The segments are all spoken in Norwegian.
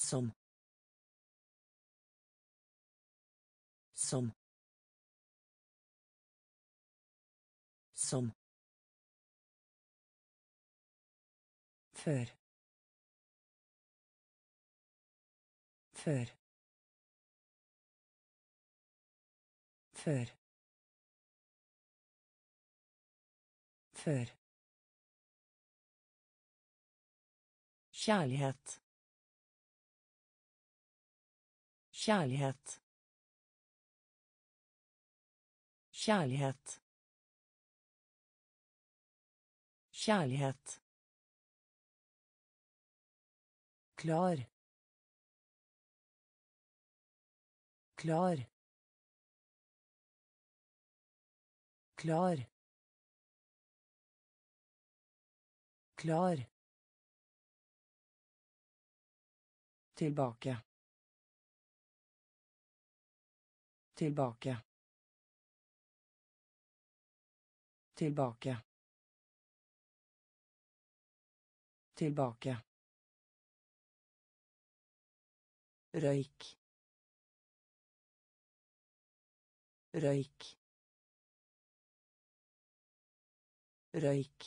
som som som før før før før kjærlighet kjærlighet kjærlighet kjærlighet klar klar klar klar tilbake tilbake tilbake tilbake røyk røyk røyk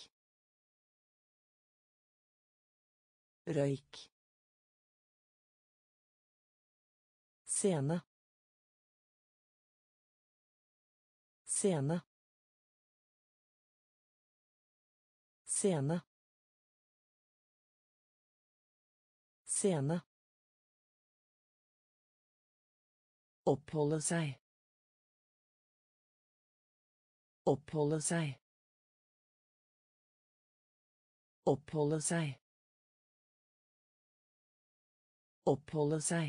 røyk scene scene scene scene oppholde seg oppholde seg oppholde seg oppholde seg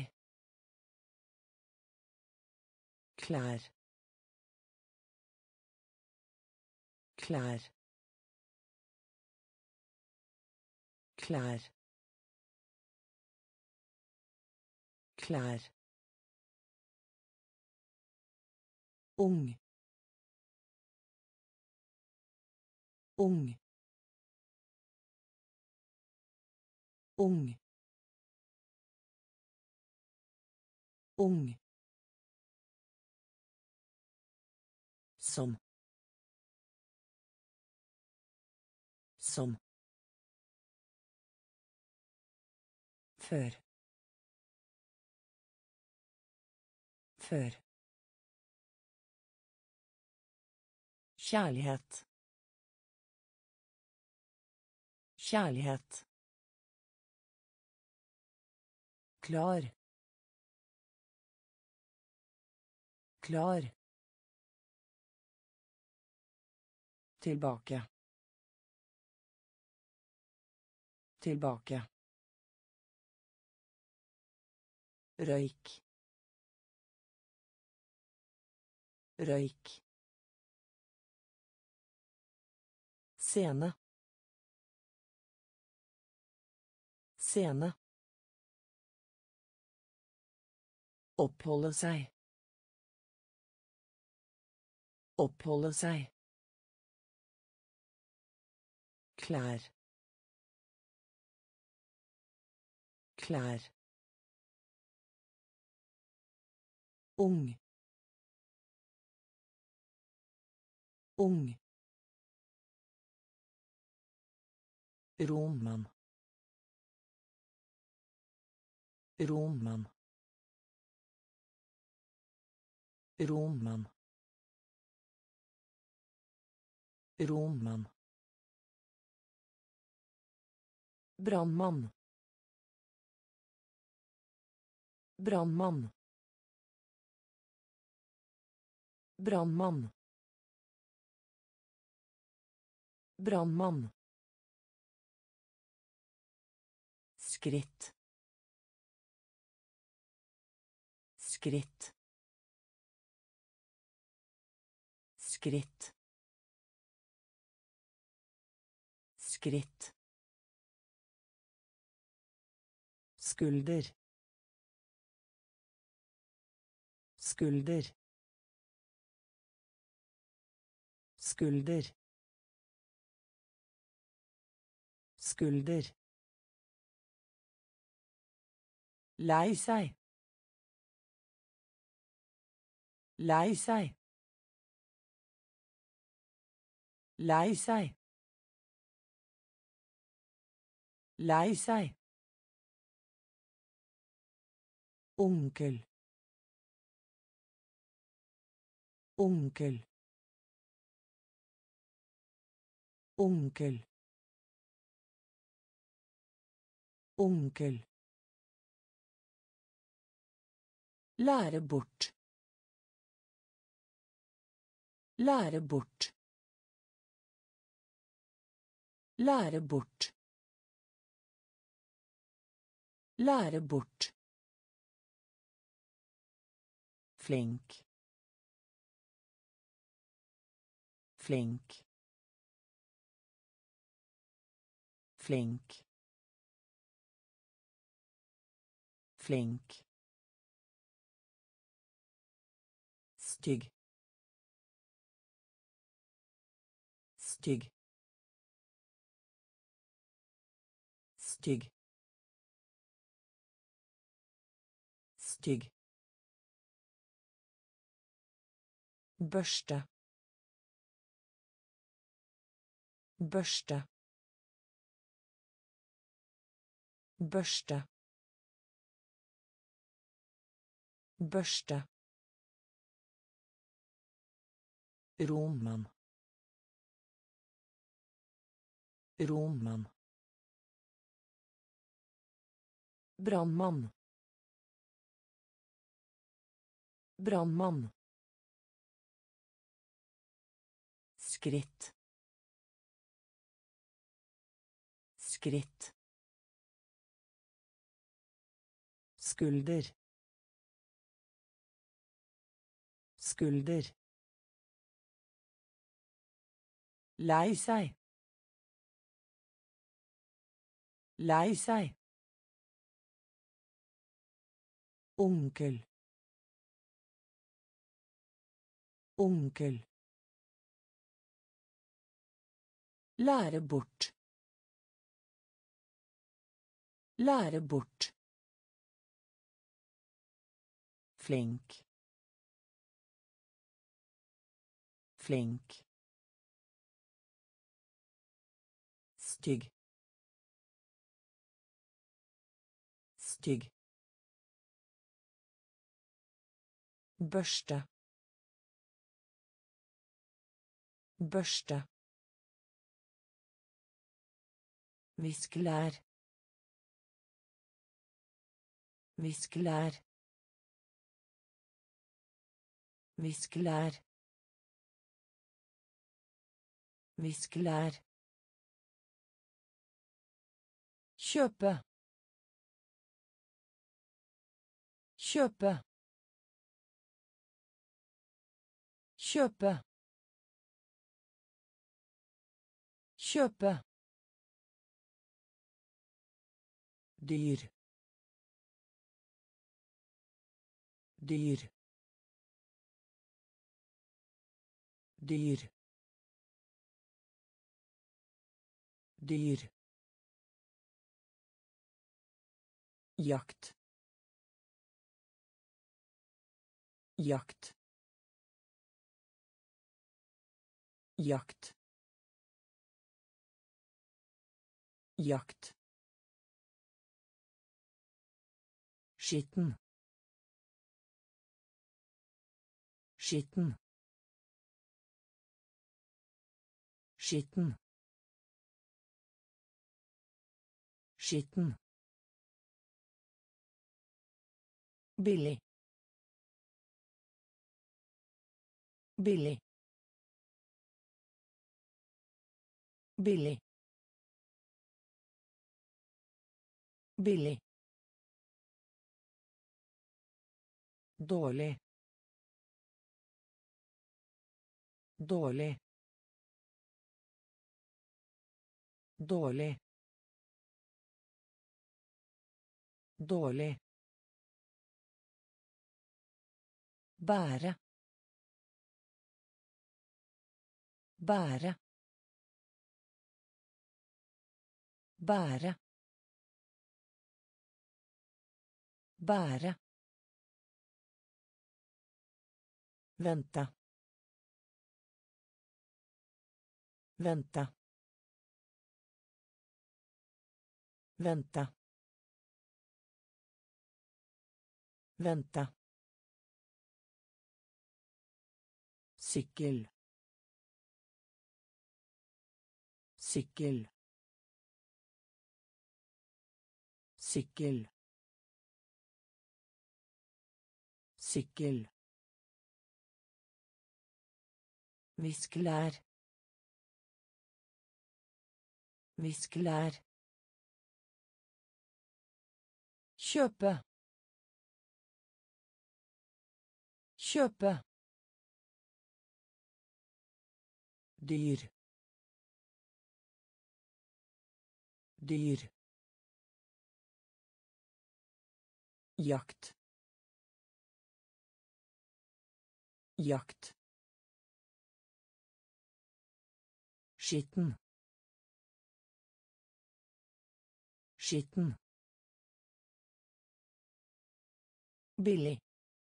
klær klær klær klær ung ung ung ung som før før kjærlighet kjærlighet klar klar tilbake tilbake røyk røyk scene scene oppholde seg oppholde seg klær klær ung ung Roman Roman Roman Roman brannmann brannmann brannmann brannmann skritt skritt skritt skritt skulder skulder skulder skulder Lei seg. Lei seg. Lei seg. Lei seg. Onkel. Onkel. Onkel. Onkel. Lære bort. Lære bort. Lære bort. Lære bort. Flink. Flink. Flink. Flink. Stygg. Stygg. Stygg. Stygg. Børste. Børste. Børste. Børste. Roman. Roman. Brannmann. Brannmann. Skritt. Skritt. Skulder. Skulder. Lei seg. Lei seg. Onkel. Onkel. Lære bort. Lære bort. Flink. Flink. Stygg. Stygg. Børste. Børste. Viskelær. Viskelær. Viskelær. Viskelær. Kjøpe. Kjøpe. Kjøpe. Kjøpe. Dyr. Dyr. Dyr. Dyr. Jakt. Jakt. Jakt. Jakt. Skitten. Skitten. Skitten. Skitten. Billig. Billig. Billig. Billig. Dårlig. Dårlig. Dårlig. Dårlig. Bære. Bære. Bære. bære, vente, vente, vente, vente, sykkel, sykkel, sykkel, sykkel, viskelær, viskelær, kjøpe, kjøpe, dyr, dyr, jakt, jakt, skitten, skitten, billig,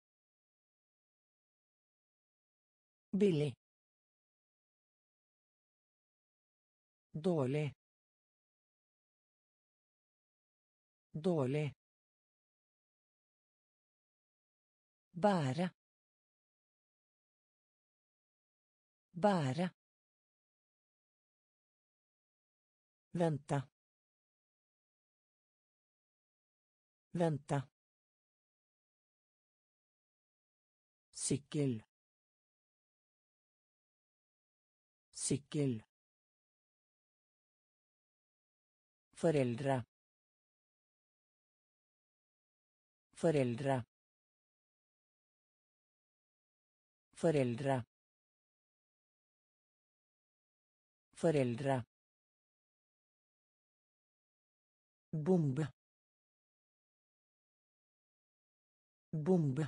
billig, dårlig, dårlig, bære, bære, vente, vente, sykkel, sykkel, foreldre, foreldre, foreldre, foreldre, bombe, bombe,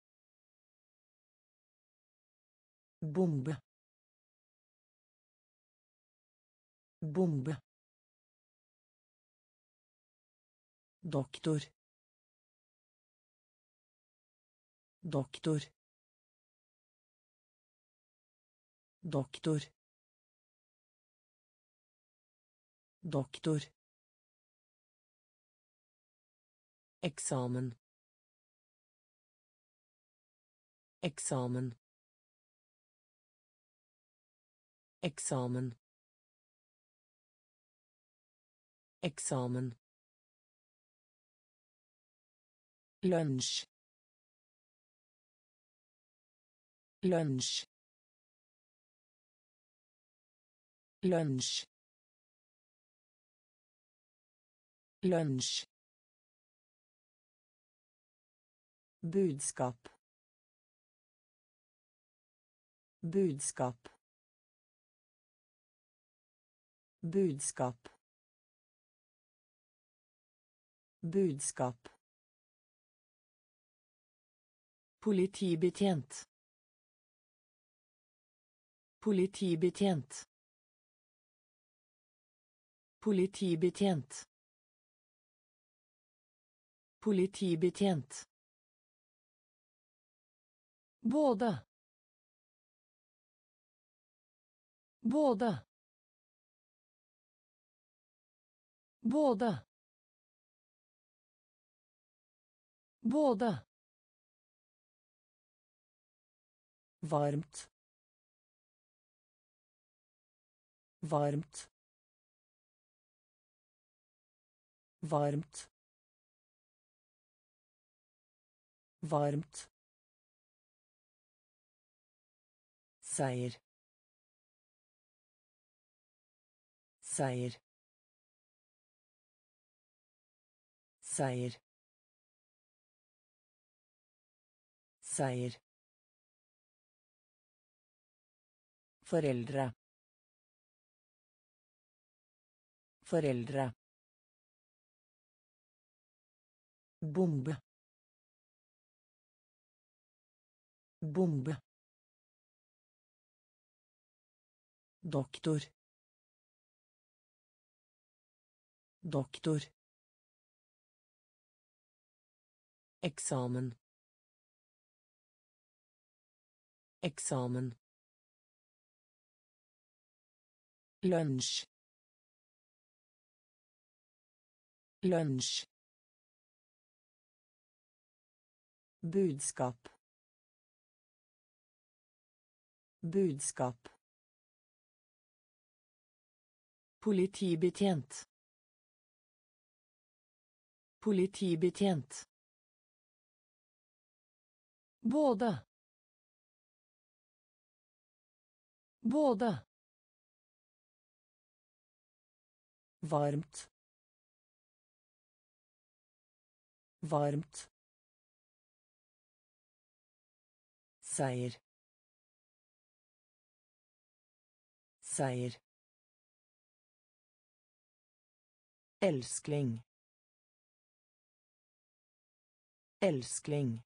bombe, bombe, doktor, doktor, doktor, doktor, eksamen, eksamen, eksamen, eksamen, lunsj, lunsj, lunsj, lunsj, budskap, budskap, budskap, budskap, politibetjent, politibetjent, politibetjent, politibetjent, både, både, både, både, varmt, varmt, varmt, varmt, seier, seier, seier, seier, foreldre, foreldre, bombe, bombe, doktor, doktor, Eksamen. Eksamen. Lunsj. Lunsj. Budskap. Budskap. Politibetjent. Politibetjent. Både. Både. Varmt. Varmt. Seier. Seier. Elskling. Elskling.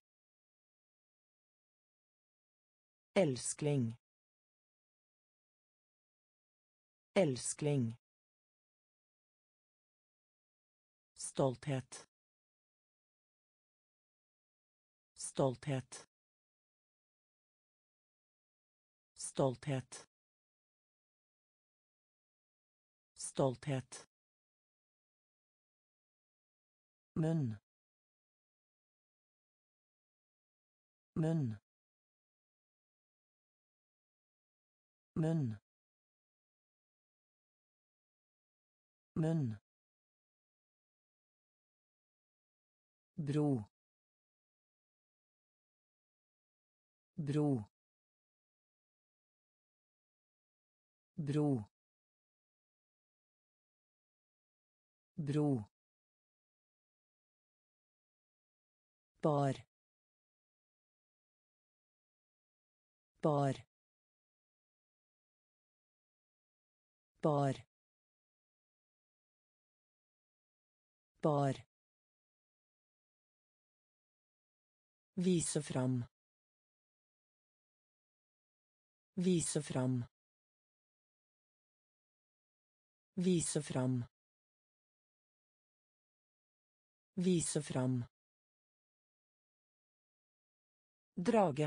Elskling. Elskling. Stolthet. Stolthet. Stolthet. Stolthet. Munn. Munn. Munn. Munn. Bro. Bro. Bro. Bro. Bar. Bar. Bar. Bar. Vise fram. Vise fram. Vise fram. Vise fram. Drage.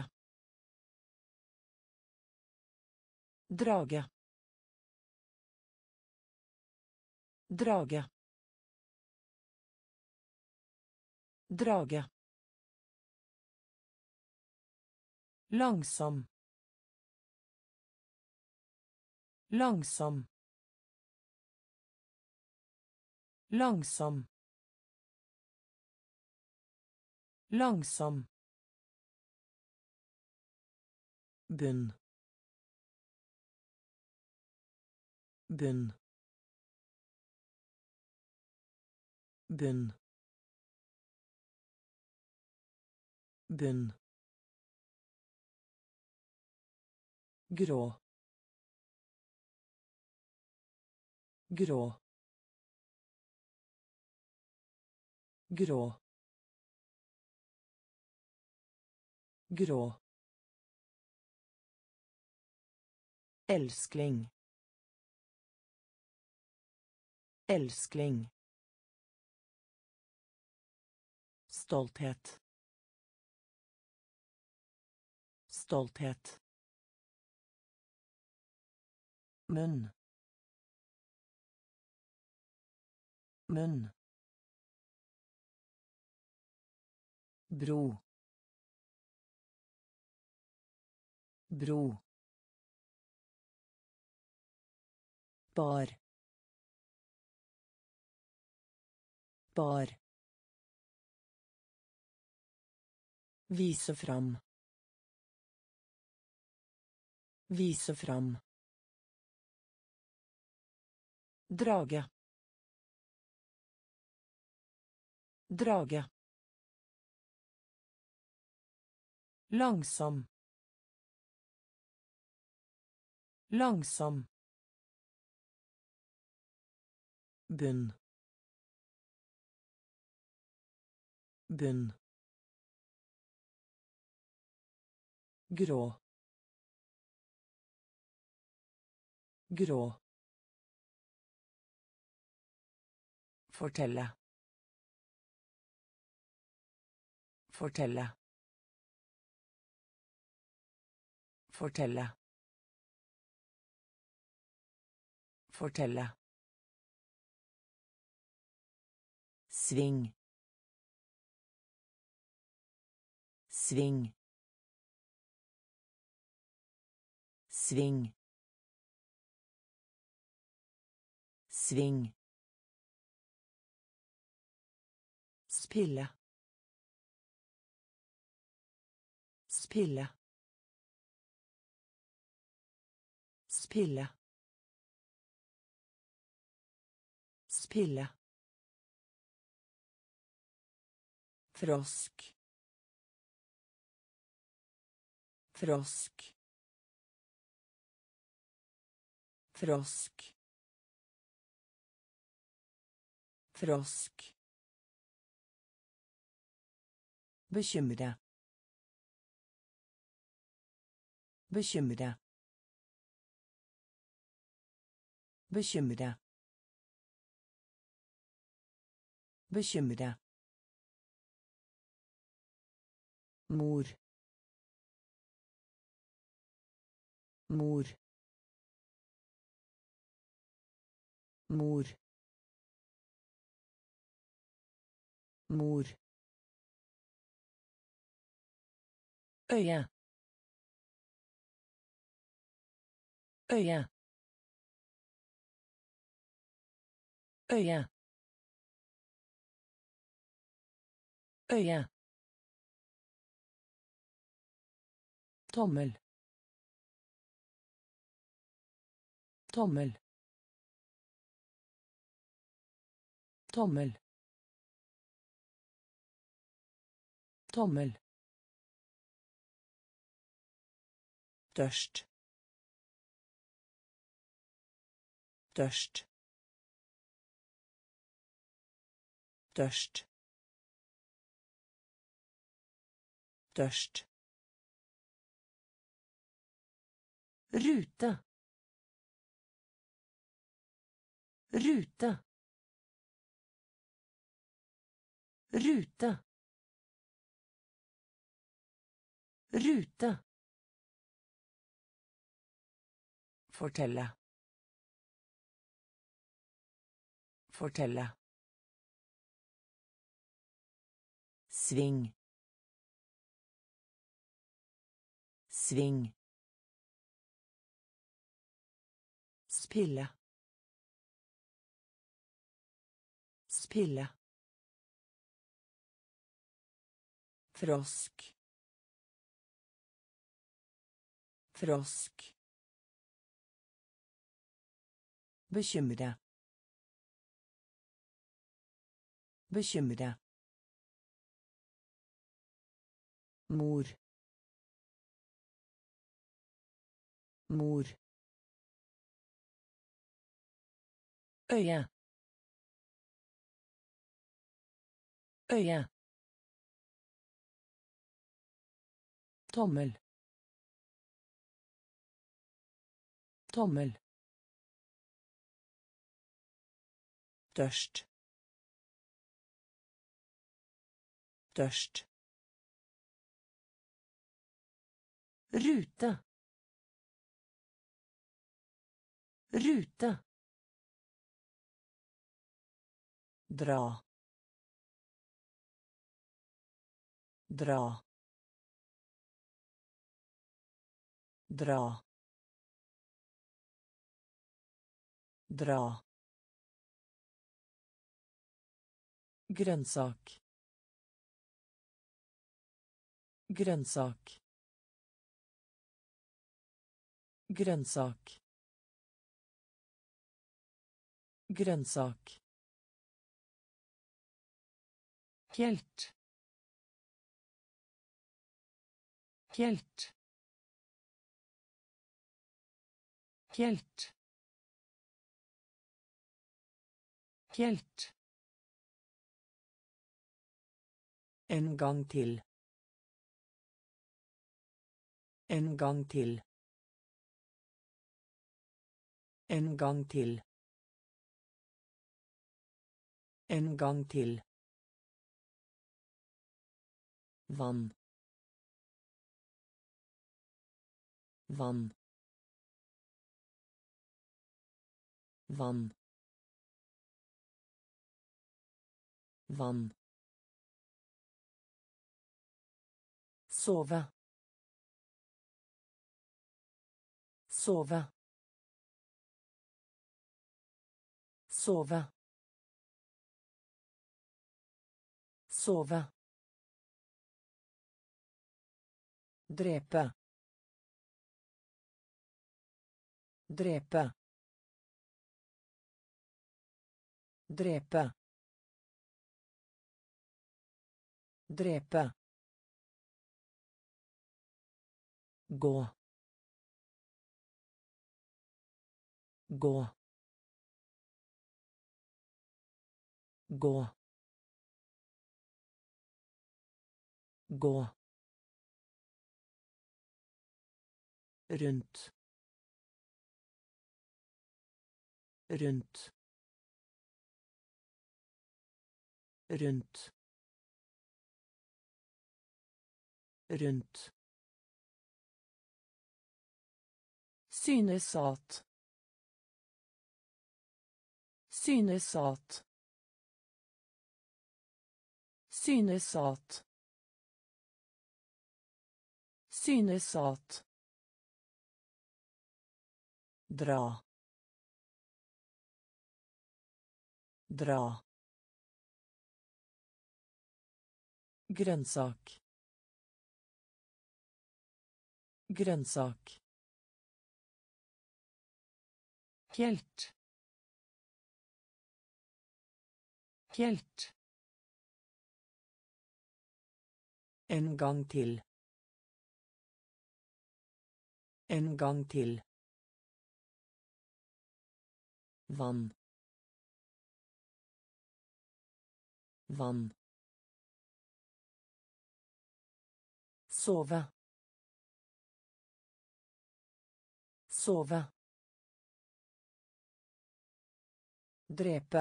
Drage. Drage. Drage. Langsom. Langsom. Langsom. Langsom. Bunn. Bunn. Bunn. Bunn. Grå. Grå. Grå. Grå. Elskling. Elskling. Stolthet. Stolthet. Munn. Munn. Bro. Bro. Bar. Bar. Vise fram. Vise fram. Drage. Drage. Langsom. Langsom. Bunn. Bunn. Grå. Grå. Fortelle. Fortelle. Fortelle. Fortelle. Sving. Sving. Sving. Sving. Spille. Spille. Spille. Spille. Frosk. Frosk. Frosk. Frosk. Bekymre. Bekymre. Bekymre. Bekymre. Mor. Mor. Mor. Mor. Øye. Øye. Øye. Øye. Tommel. Tommel. Tommel. Tommel. Tørst. Tørst. Tørst. Tørst. Rute. Rute. Rute. Rute. Fortelle. Fortelle. Sving. Sving. Spille. Spille. Frosk. Frosk. Bekymre. Bekymre. Mor. Mor. Øye. Øye. Tommel. Tommel. Tørst. Tørst. Rute. Rute. Dra. Dra. Dra. Dra. Grønnsak. Grønnsak. Grønnsak. Grønnsak. Helt. Helt. Helt. Helt. En gang til. En gang til. En gang til. En gang til. vann, vann, vann, vann, sove, sove, sove, sove, drepe, drepe, drepe, drepe, gå, gå, gå, gå, rundt, rundt, rundt, rundt, synes at, synes at, synes at, synes at, dra, dra, grønnsak, grønnsak, helt, helt, en gang til, en gang til, vann, vann, sove, sove, drepe,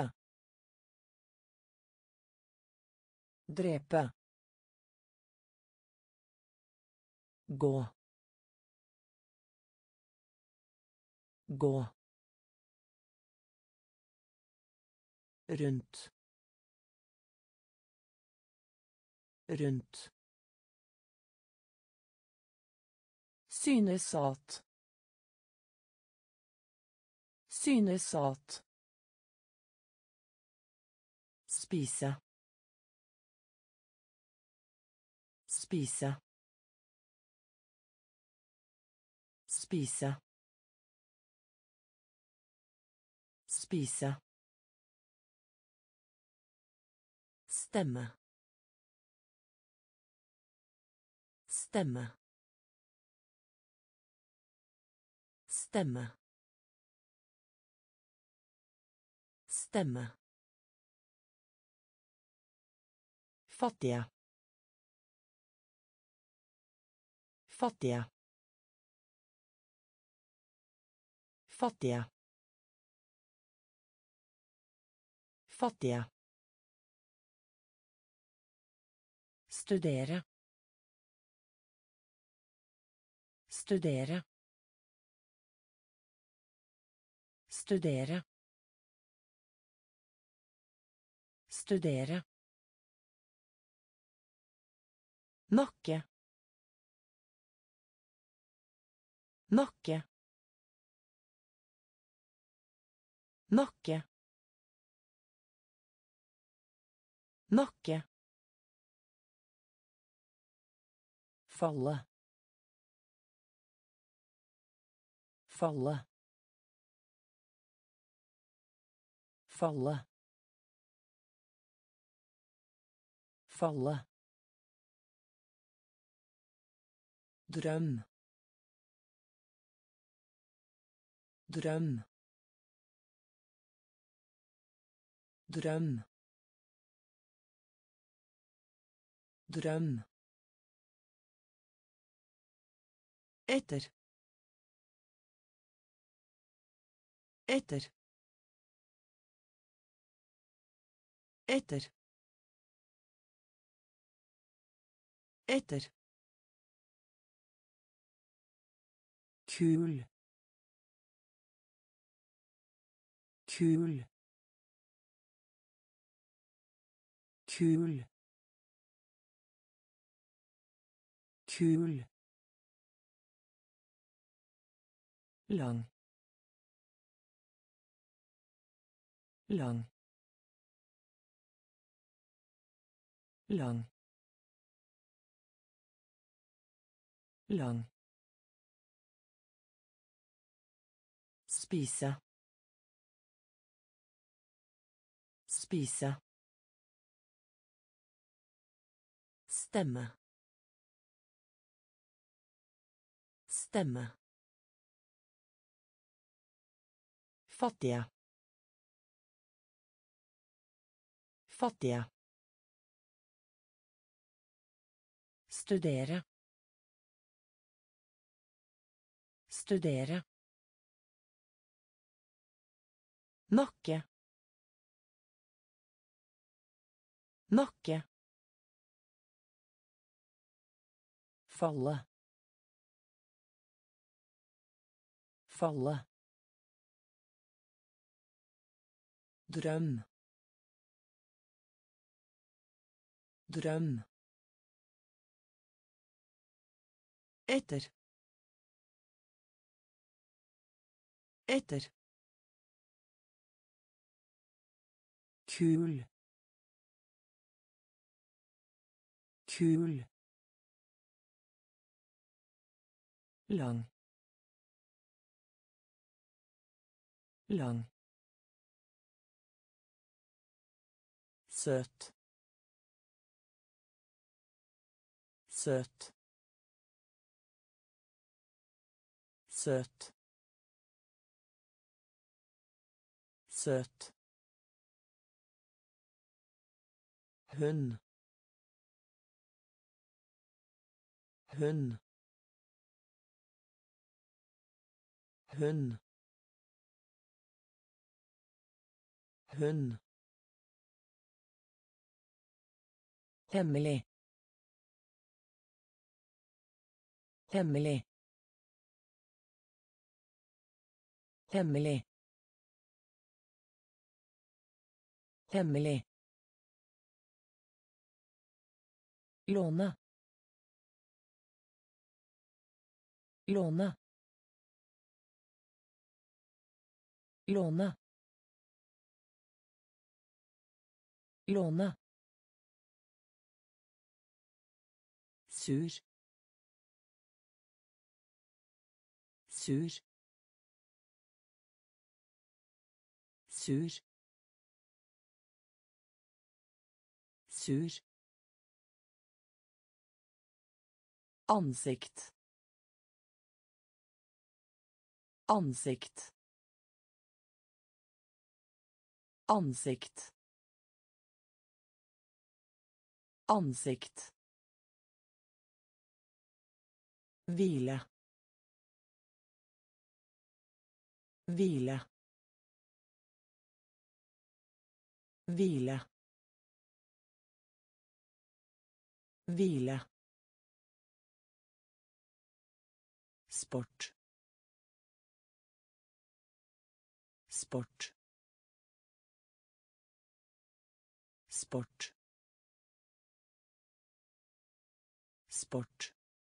drepe, gå, gå, rundt, rundt, synes at, synes at, spise, spise, spise, spise, stemme, stemme, stemme, stemme, fattige, fattige, fattige, fattige, studere, studere, studere, studere, nakke, nakke, nakke, nakke, falle, falle, falle, falle, drøm, drøm, drøm, drøm, etter, etter, etter, Etter. Kul. Kul. Kul. Kul. Lang. Lang. Lang. Lang. Spise. Spise. Stemme. Stemme. Fattige. Fattige. Studere. Studere. Nakke. Nakke. Falle. Falle. Drøm. Drøm. Etter. Etter. Kul. Kul. Lang. Lang. Søt. Søt. Søt. Søt. Hund. Hund. Hund. Hund. Hemmelig. Hemmelig. Hemmelig. Hemmelig. Låne. Låne. Låne. Låne. Sur. Sur. Sur. Sur. Ansikt. Ansikt. Ansikt. Ansikt. Hvile. Hvile. Hvile. Hvile. Sport. Sport. Sport. Sport.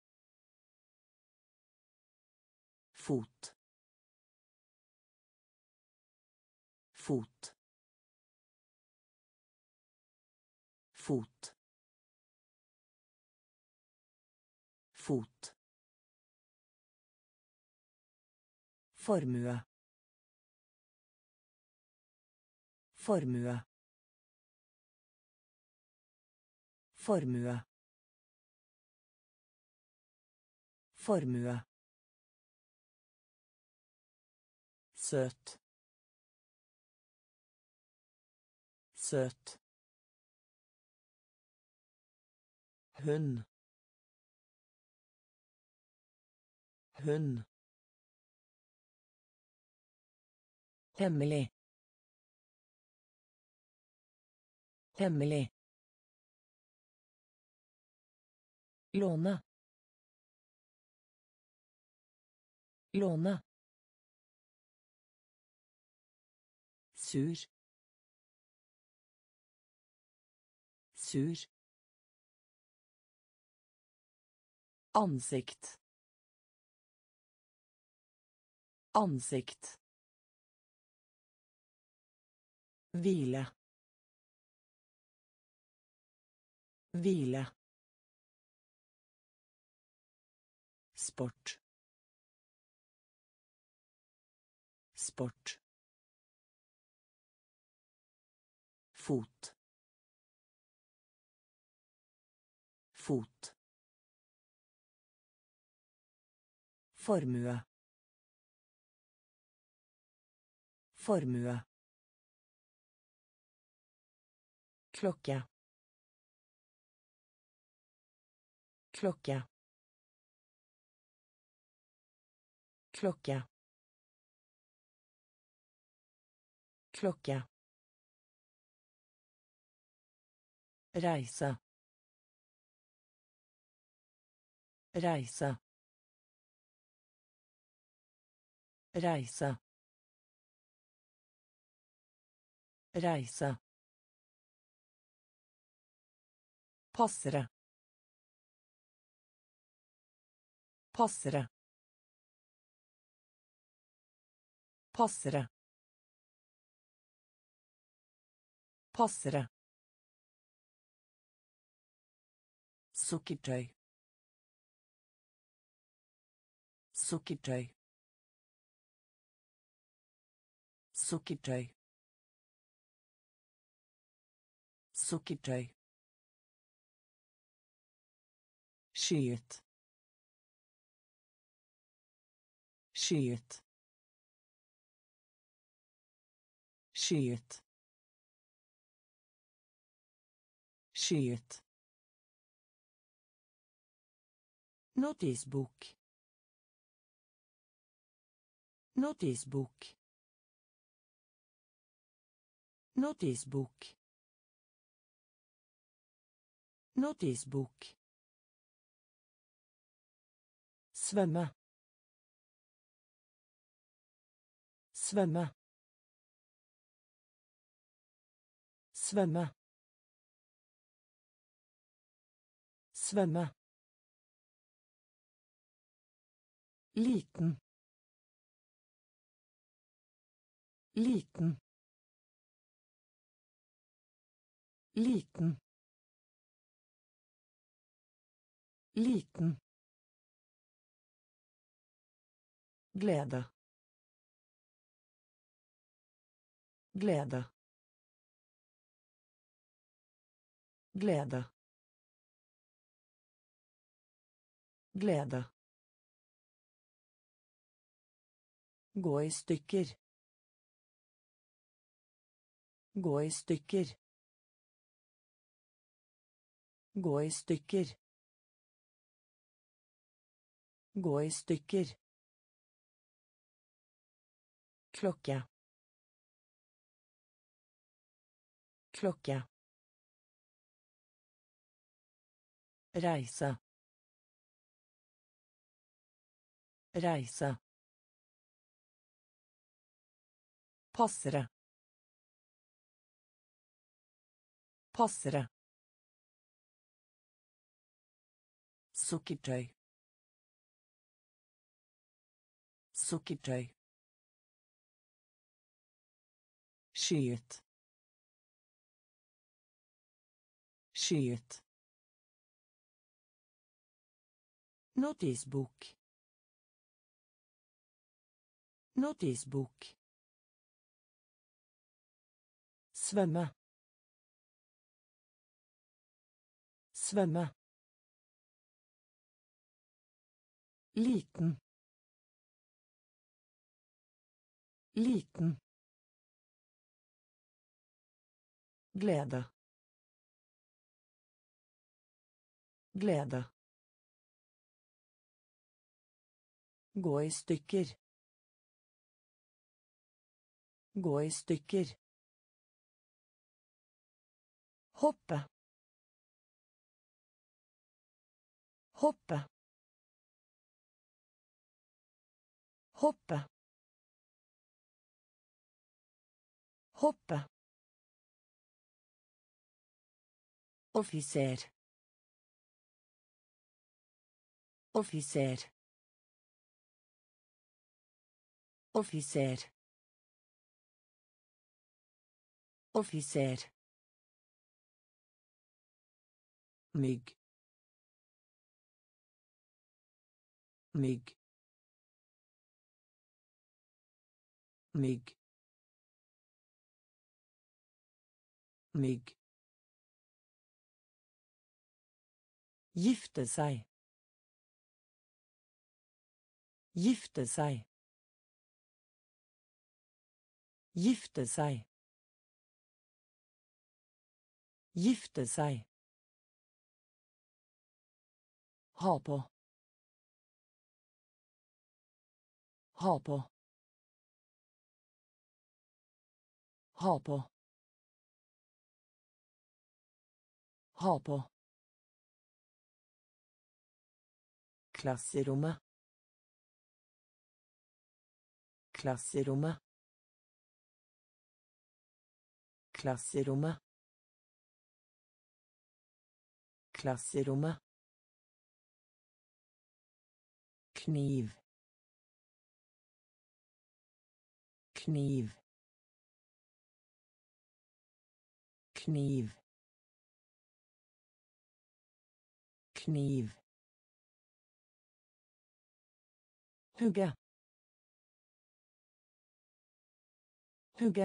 Fot. Fot. Fot. Fot. Formue. Formue. Formue. Formue. Søt. Søt. Hund. Hund. Hemmelig. Hemmelig. låne, låne, sur, sur, ansikt, ansikt, hvile, hvile, sport, sport, fot, fot, formue, formue, klokke, klokke, klokke, klokke, reise, reise, reise, reise, passere, passere, passere, passere, sukkertøy, sukkertøy, sukkertøy, sukkertøy, skyet, skyet, skyet, skyet, notisbok, notisbok, notisbok, notisbok, svømme, svømme, svømme, svømme, liten, liten, liten, liten, glede, glede, glede, glede, gå i stykker, gå i stykker, gå i stykker, gå i stykker, klokke, klokke, reise, reise, passere, passere, sukkertøy, sukkertøy, skyet, skyet, notisbok, notisbok, svømme, svømme, liten, liten, glede, glede, gå i stykker, gå i stykker, hoppe, hoppe, hoppe, hoppe, offiser, offiser, offiser, offiser, mygg, mygg, mygg, mygg, gifte seg, gifte seg, gifte seg, gifte seg, ha på, ha på, ha på, ha på, klasserommet, klasserommet, klasserommet, klasserommet, kniv, kniv, kniv, kniv, hugge, hugge,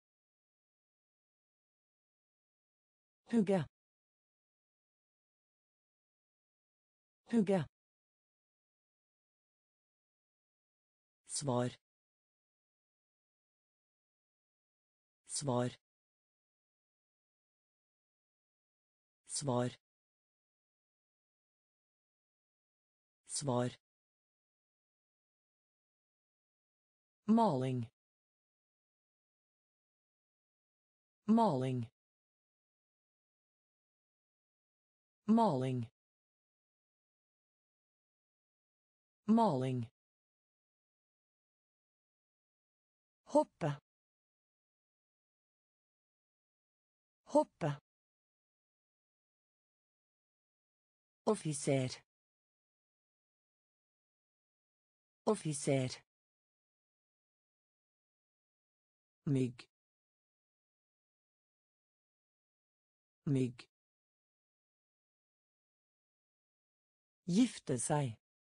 hugge, hugge, svar, svar, svar, svar, maling, maling, maling, maling, hoppe, hoppe, offiser, offiser, mygg, mygg, gifte seg,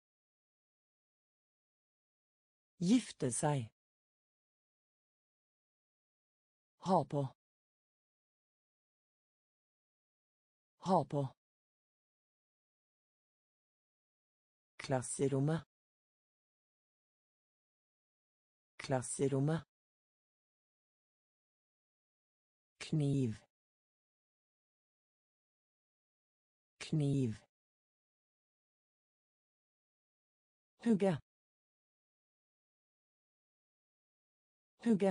gifte seg, ha på, ha på, klasserommet, klasserommet, kniv, kniv, hugge, hugge,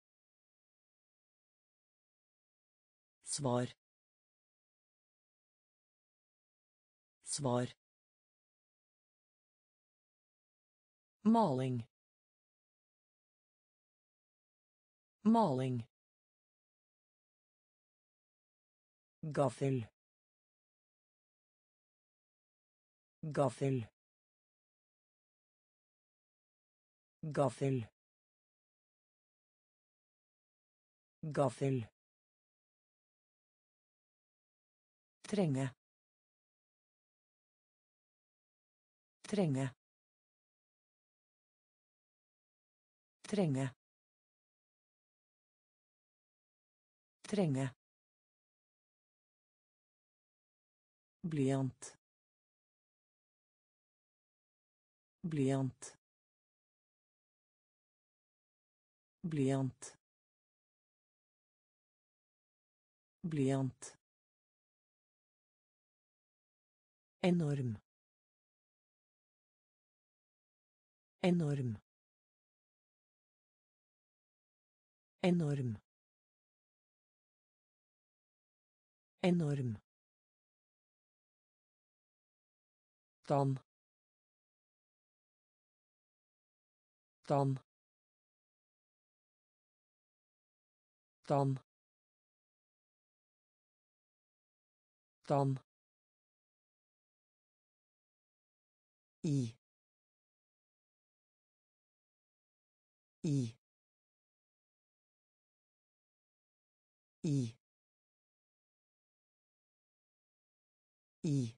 svar, svar, maling, maling, gaffel, gaffel, gaffel, gaffel, trenge, trenge, trenge, trenge, blyant, blyant, blyant, blyant, enorm, enorm, enorm, enorm, Dan. Dan. Dan. Dan. I. I. I. I.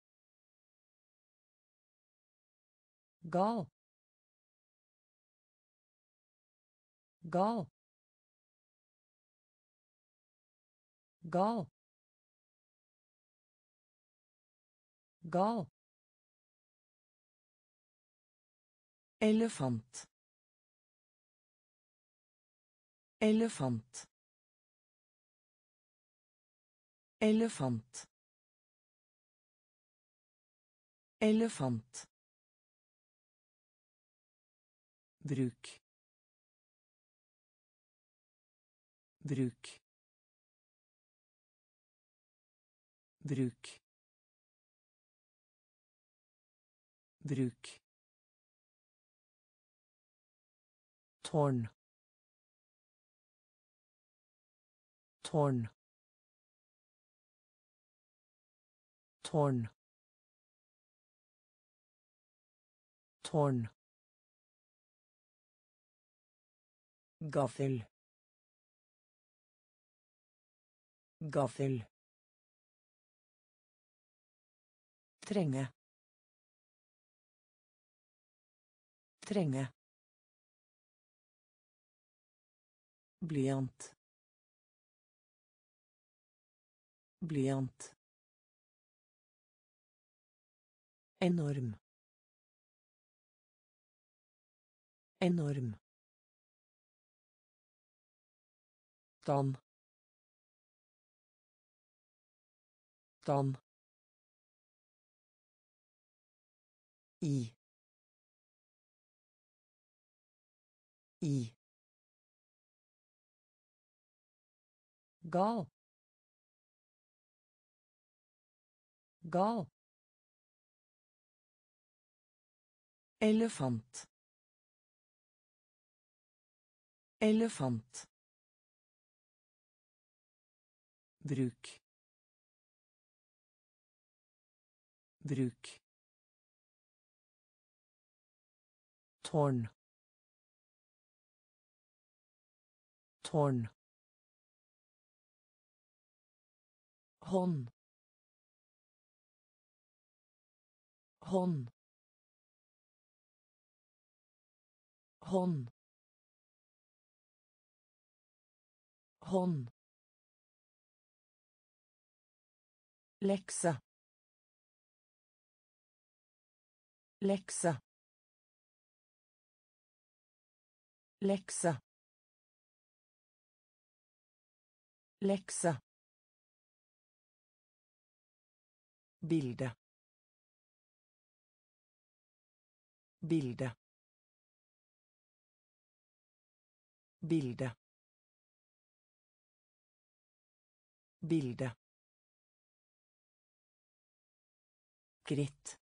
Gal. Gal. Gal. Gal. Elefant. Elefant. Elefant. Elefant. Bruk. Bruk. Bruk. Bruk. Tårn. Tårn. Tårn. Tårn. Gaffel. Gaffel. Trenge. Trenge. Blyant. Blyant. Enorm. Enorm. Dan. Dan. I. I. Gal. Gal. Elefant. Elefant. Bruk. Bruk. Tårn. Tårn. Hånd. Hånd. Hånd. Hånd. Lekse. Lekse. Lekse. Lekse. Bilde. Bilde. Bilde. Bilde. Gritt.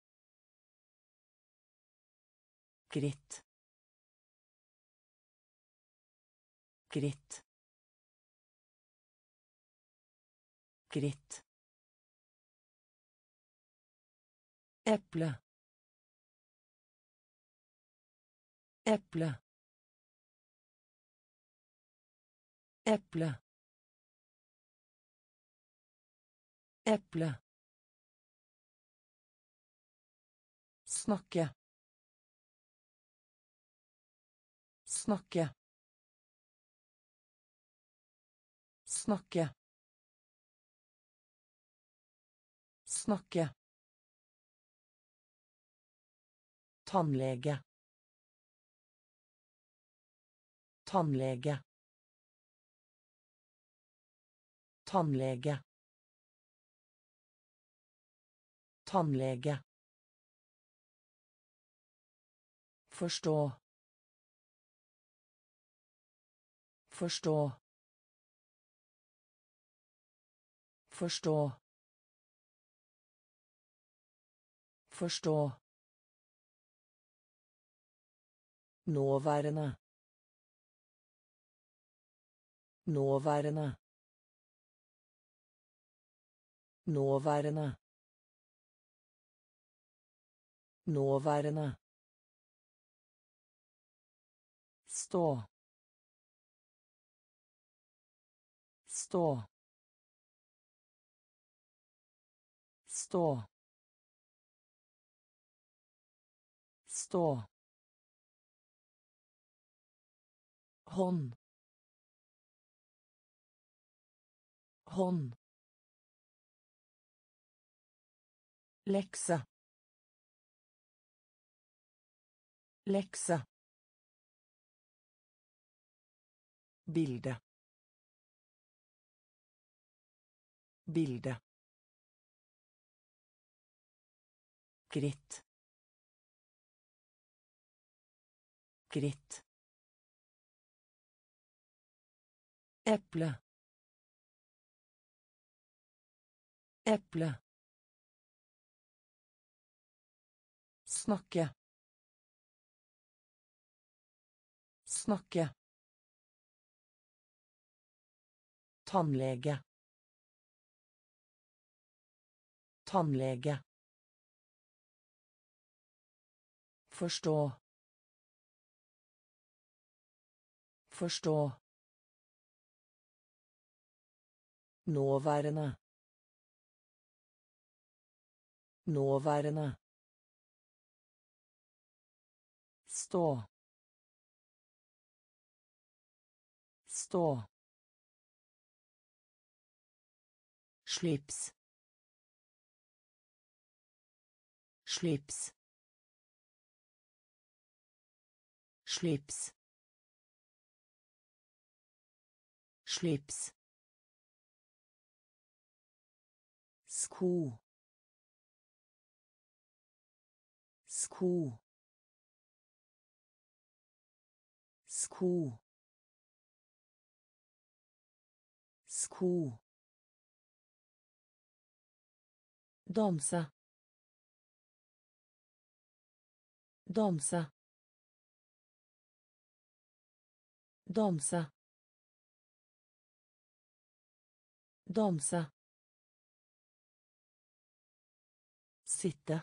Gritt. Gritt. Gritt. Äpple. Äpple. Äpple. Äpple. Snakke. Snakke. Snakke. Snakke. Tannlege. Tannlege. Tannlege. Tannlege. Forstå. Forstå. Forstå. Forstå. Nåværende. Nåværende. Nåværende. Nåværende. Stå. Stå. Stå. Stå. Hånd. Hånd. Lekse. Lekse. Bilde. Bilde. Gritt. Gritt. Eple. Eple. Snakke. Snakke. Tannlege. Tannlege. Forstå. Forstå. Nåværende. Nåværende. Stå. Stå. Slips. Slips. Slips. Slips. Sko. Sko. Sko. Sko. Danse. Danse. Danse. Danse. Sitte.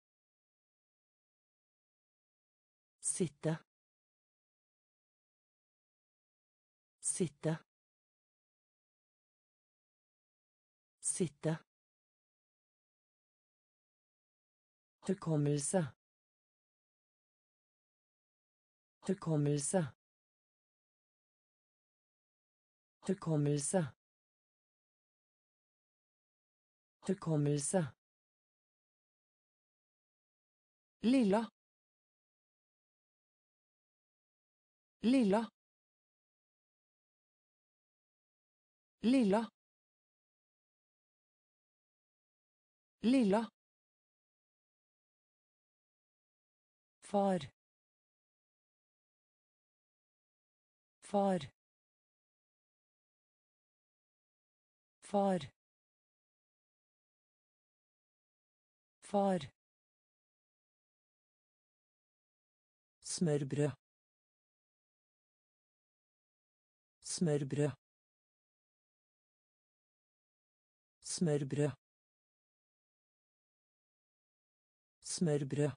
Sitte. Sitte. Sitte. Hukommelse. Hukommelse. Hukommelse. Hukommelse. Lilla. Lilla. Lilla. Lilla. Far. Far. Far. Far. Smørbrød. Smørbrød. Smørbrød. Smørbrød.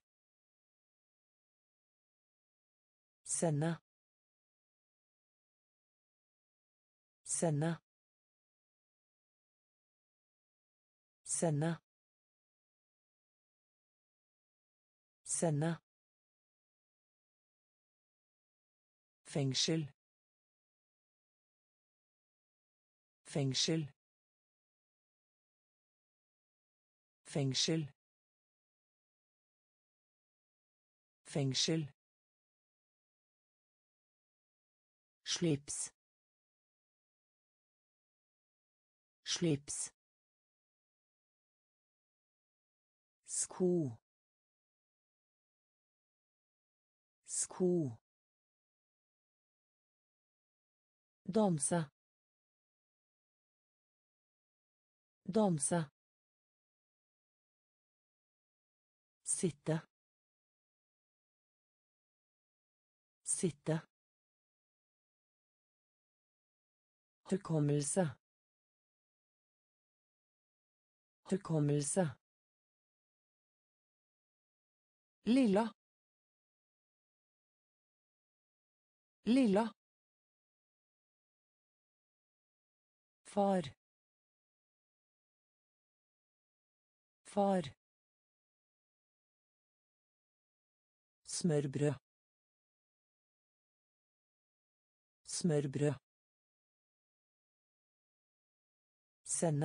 Sende. Sende. Sende. Sende. Fengsel. Fengsel. Fengsel. Fengsel. Slips. Slips. Sko. Sko. Danse. Danse. Sitte. Sitte. Hukommelse. Hukommelse. Lilla. Lilla. Far. Far. Smørbrød. Smørbrød. Sende.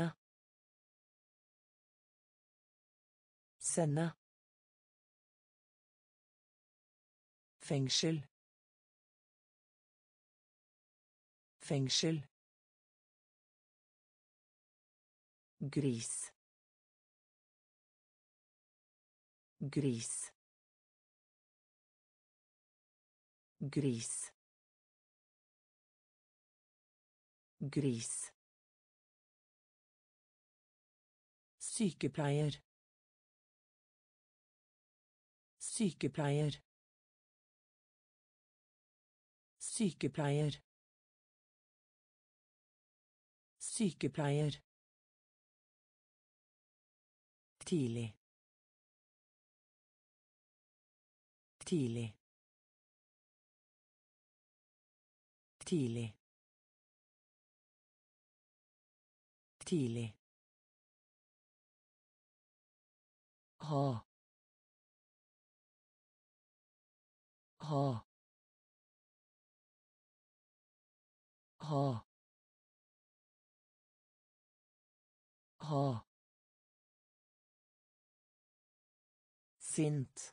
Sende. Fengsel. Fengsel. Gris. Gris. Gris. Gris. Sykepleier. Sykepleier. Sykepleier. Sykepleier. Tidlig. Tidlig. Tidlig. Tidlig. Ha. Ha. Ha. Ha. Sint.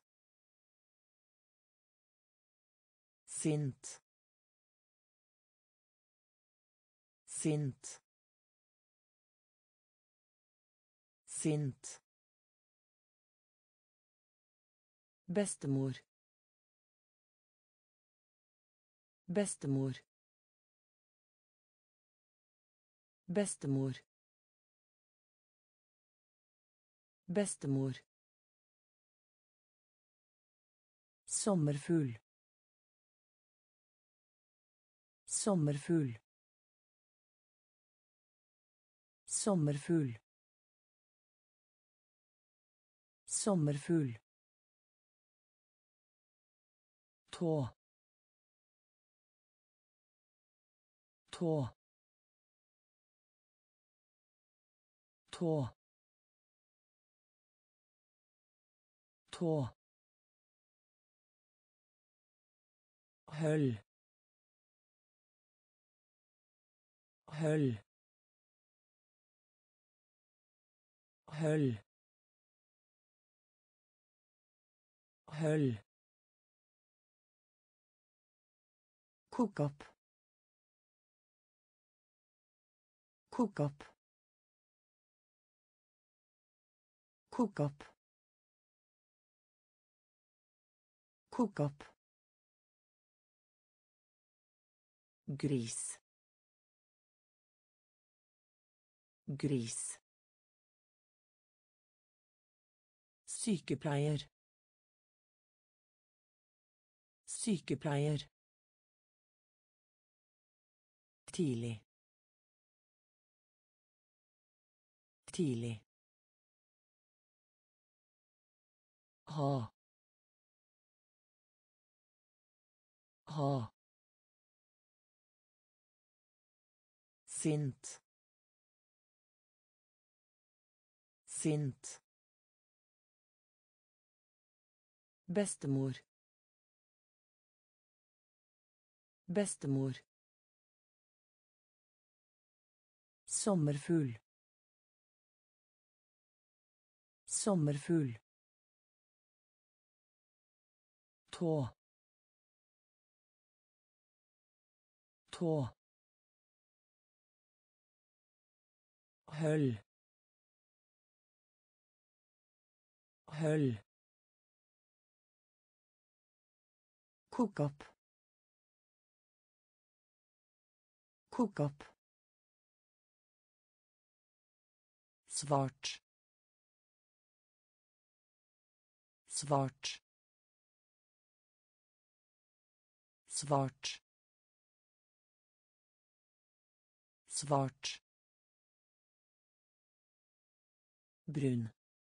Sint. Sint. Sint. Bestemor. Bestemor. Bestemor. Bestemor. Sommerfugl. Sommerfugl. Sommerfugl. Sommerfugl. Tå. Tå. Tå. Tå. Høll. Høll. Høll. Høll. Kok opp. Kok opp. Kok opp. Kok opp. Gris. Gris. Sykepleier. Sykepleier. Tidlig. Tidlig. Ha. Ha. Sint. Sint. Bestemor. Bestemor. Sommerfugl. Sommerfugl. Tå. Tå. Høll. Høll. Kok opp. Kok opp. Svart. svart, svart, svart, brun,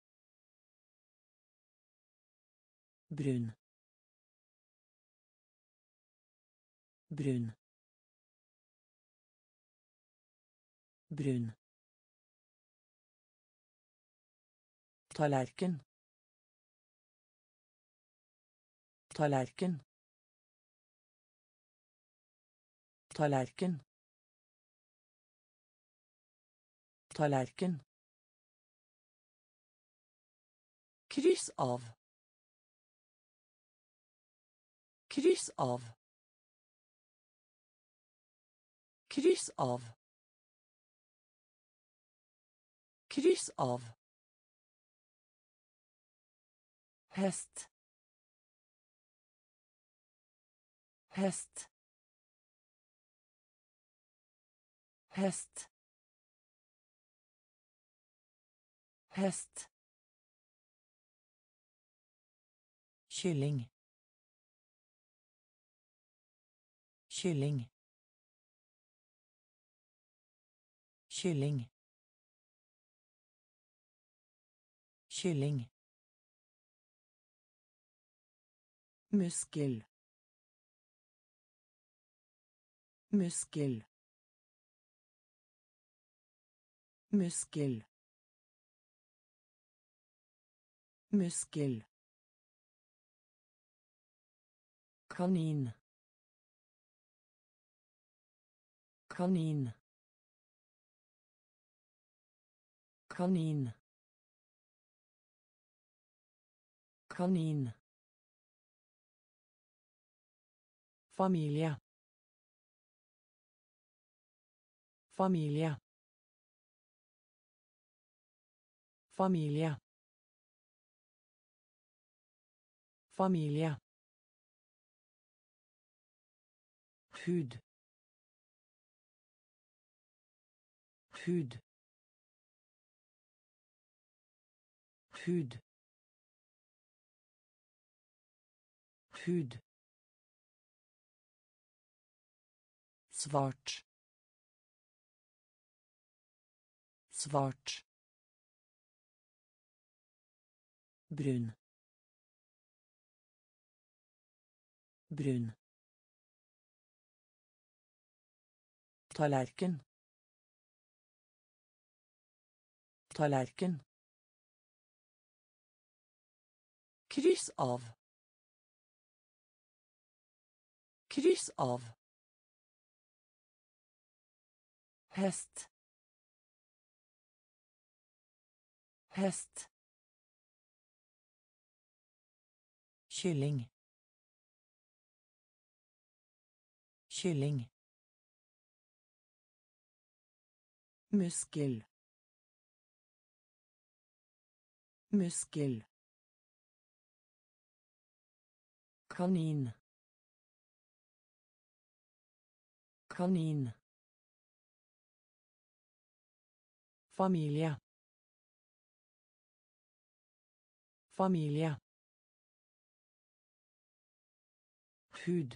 brun, brun, brun, tallerken, tallerken, tallerken, tallerken, kryss av, kryss av, kryss av, kryss av, hest, hest, hest, hest, kylling, kylling, kylling, kylling, muskel, muskel, muskel, muskel, kanin, kanin, kanin, kanin, familie, familie, familie, familie, hud, hud, hud, hud, svart, svart, brun, brun, tallerken, tallerken, kryss av, kryss av, hest, hest, kylling, kylling, muskel, muskel, kanin, kanin, familie, familie, hud,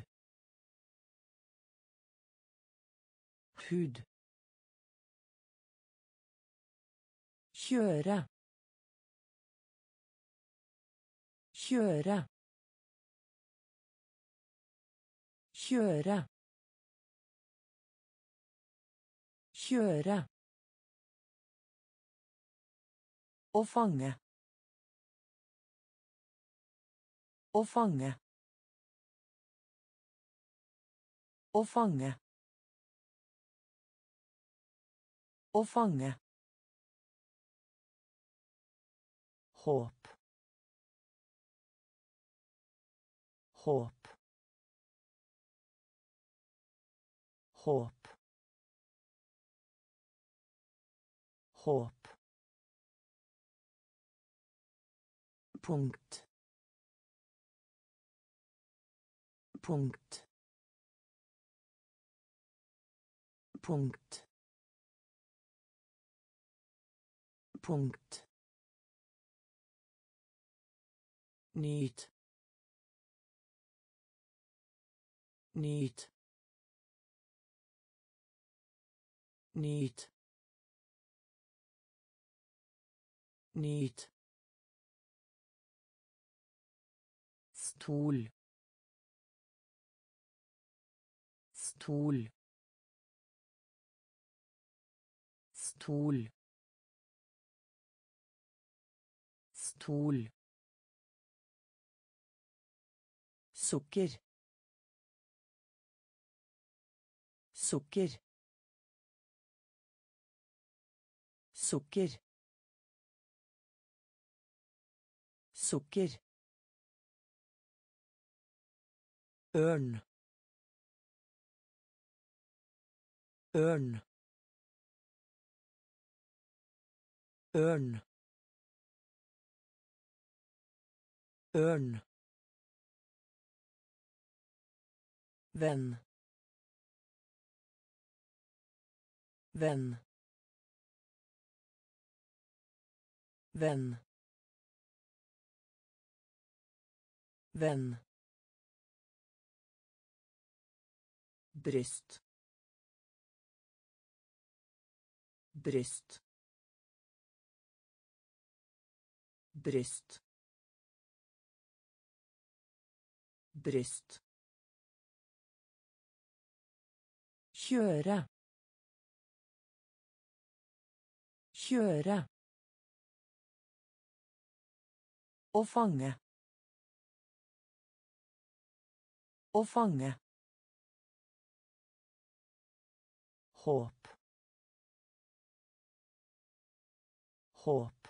hud, kjøre, kjøre, kjøre, kjøre, å fange, å fange, å fange, å fange, håp, håp, håp, håp, punkt, punkt, punkt, punkt, Nyt. Nyt. Nyt. Nyt. Stol. Stol. Stol. Stol. Sukker. Sukker. Sukker. Sukker. Ørn. Ørn. Ørn. Ørn. Venn. Venn. Venn. Venn. Bryst. Bryst. Bryst. Bryst. Kjøre. Kjøre. Å fange. Å fange. Håp. Håp.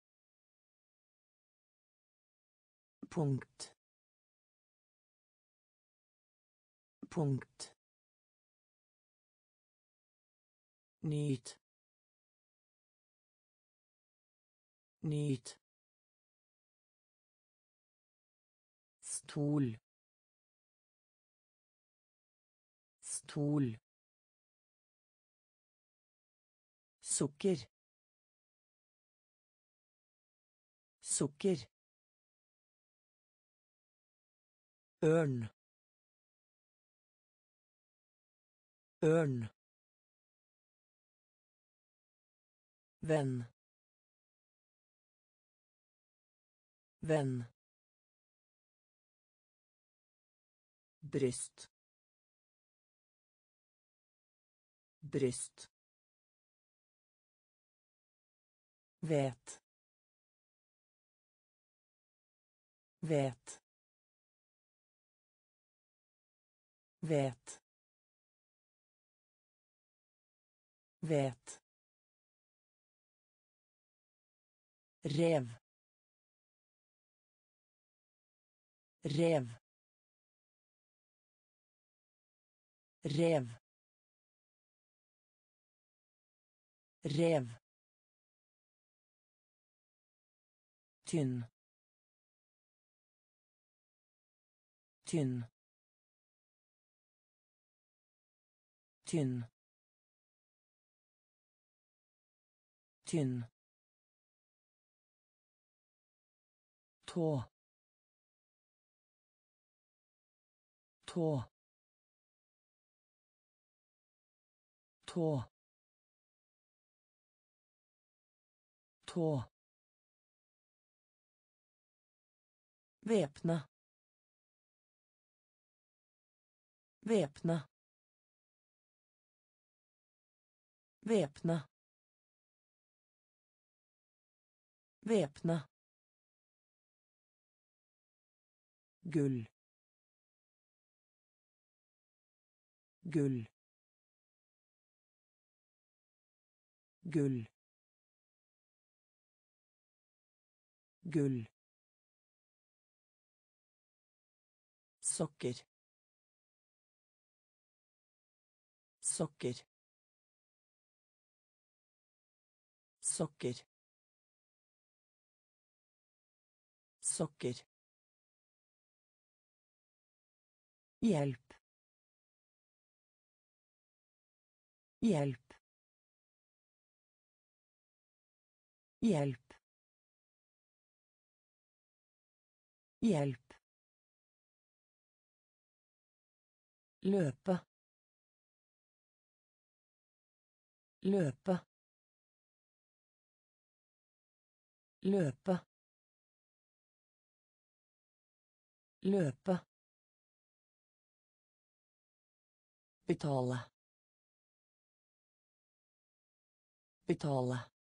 Punkt. Punkt. Nyt. Nyt. Stol. Stol. Sukker. Sukker. Ørn. Ørn. Venn. Venn. Bryst. Bryst. Vet. Vet. Vet. Vet. Rev. Rev. Rev. Rev. Tynn. Tynn. Tynn. Tynn. Tå. Tå. Tå. Tå. Væpne. Væpne. Væpne. Væpne. Gull. Gull. Gull. Gull. Sokker. Sokker. Sokker. Sokker. Hjelp. Hjelp. Hjelp. Hjelp. Løpe. Løpe. Løpe. Løpe. Betale. Betale.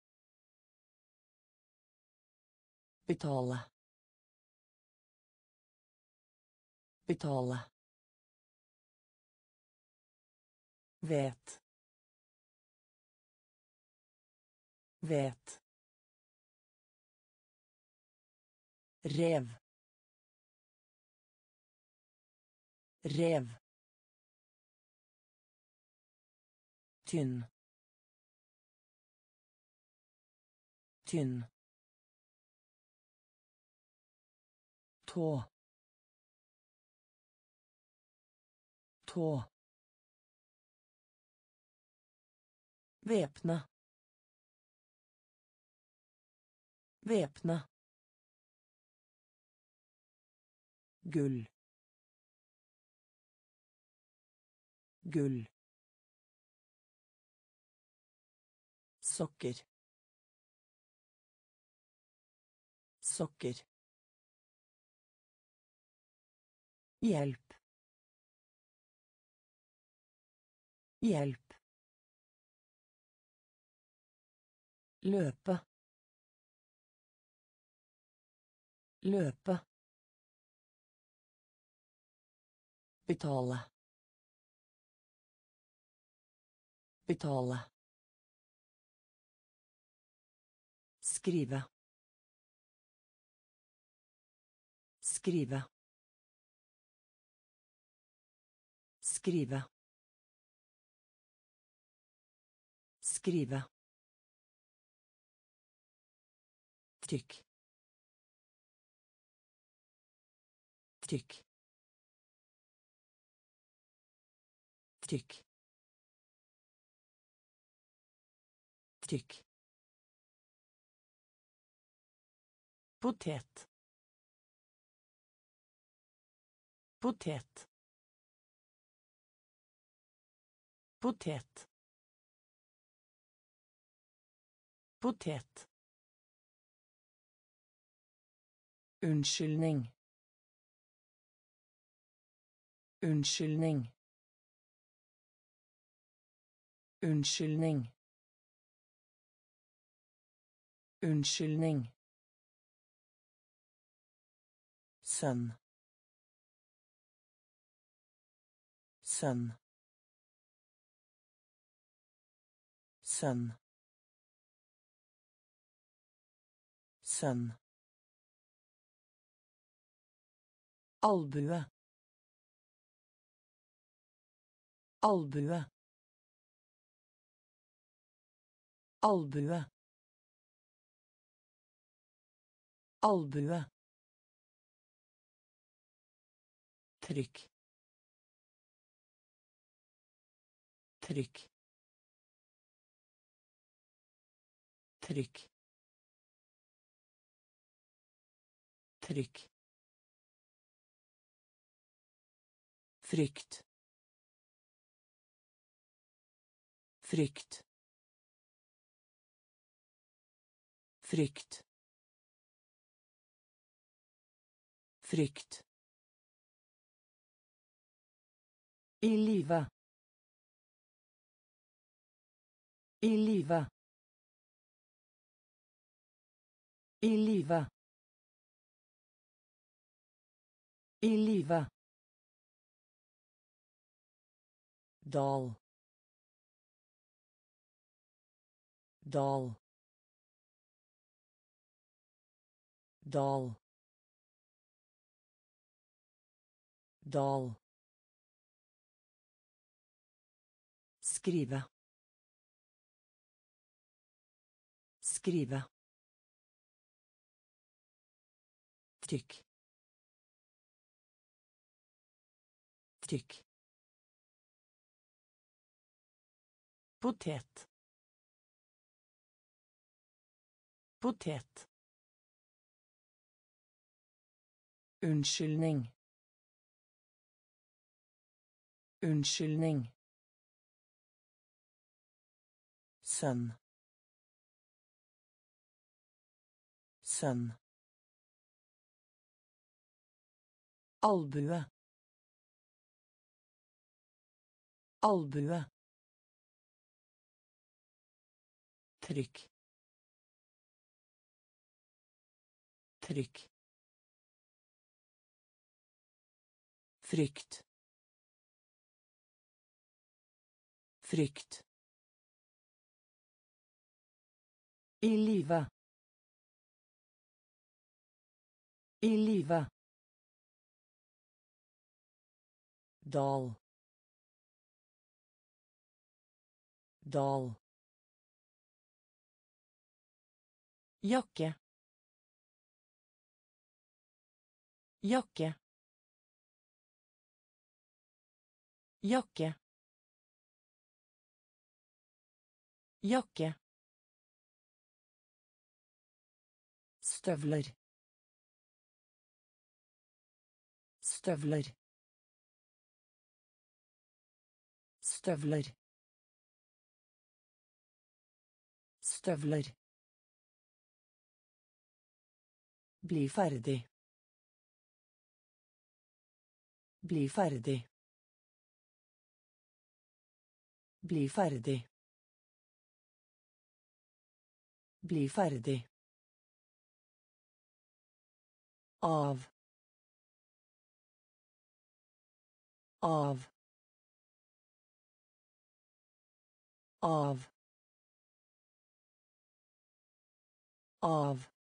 Betale. Betale. Vet. Vet. Rev. Rev. Tynn. Tynn. Tå. Tå. Væpne. Væpne. Gull. Gull. Sokker. Sokker. Hjelp. Hjelp. Løpe. Løpe. Betale. Betale. Skrive. Skrive. Skrive. Skrive. Trykk. Trykk. Trykk. Trykk. Potet. Potet. Potet. Potet. Unnskyldning. Unnskyldning. Unnskyldning. Unnskyldning. Sønn. Sønn. Sønn. Sønn. Albue. Albue. Albue. Albue. Trykk. Trykk. Trykk. Trykk. Frykt. Frykt. Frykt. Frykt. I live. I live. I live. I live. Dal. Dal. Dal. Dal. Skrive. Skrive. Trykk. Trykk. Potet. Potet. Unnskyldning. Unnskyldning. Sønn. Sønn. Albue. Albue. Trykk. Trykk. Frykt. Frykt. I live. I live. Dal. Dal. Jakke. Jakke. Jakke. Jakke. Støvler. Støvler. Støvler. Støvler. Bli ferdig. Bli ferdig. Bli ferdig. Bli ferdig. Av. Av. Av. Av.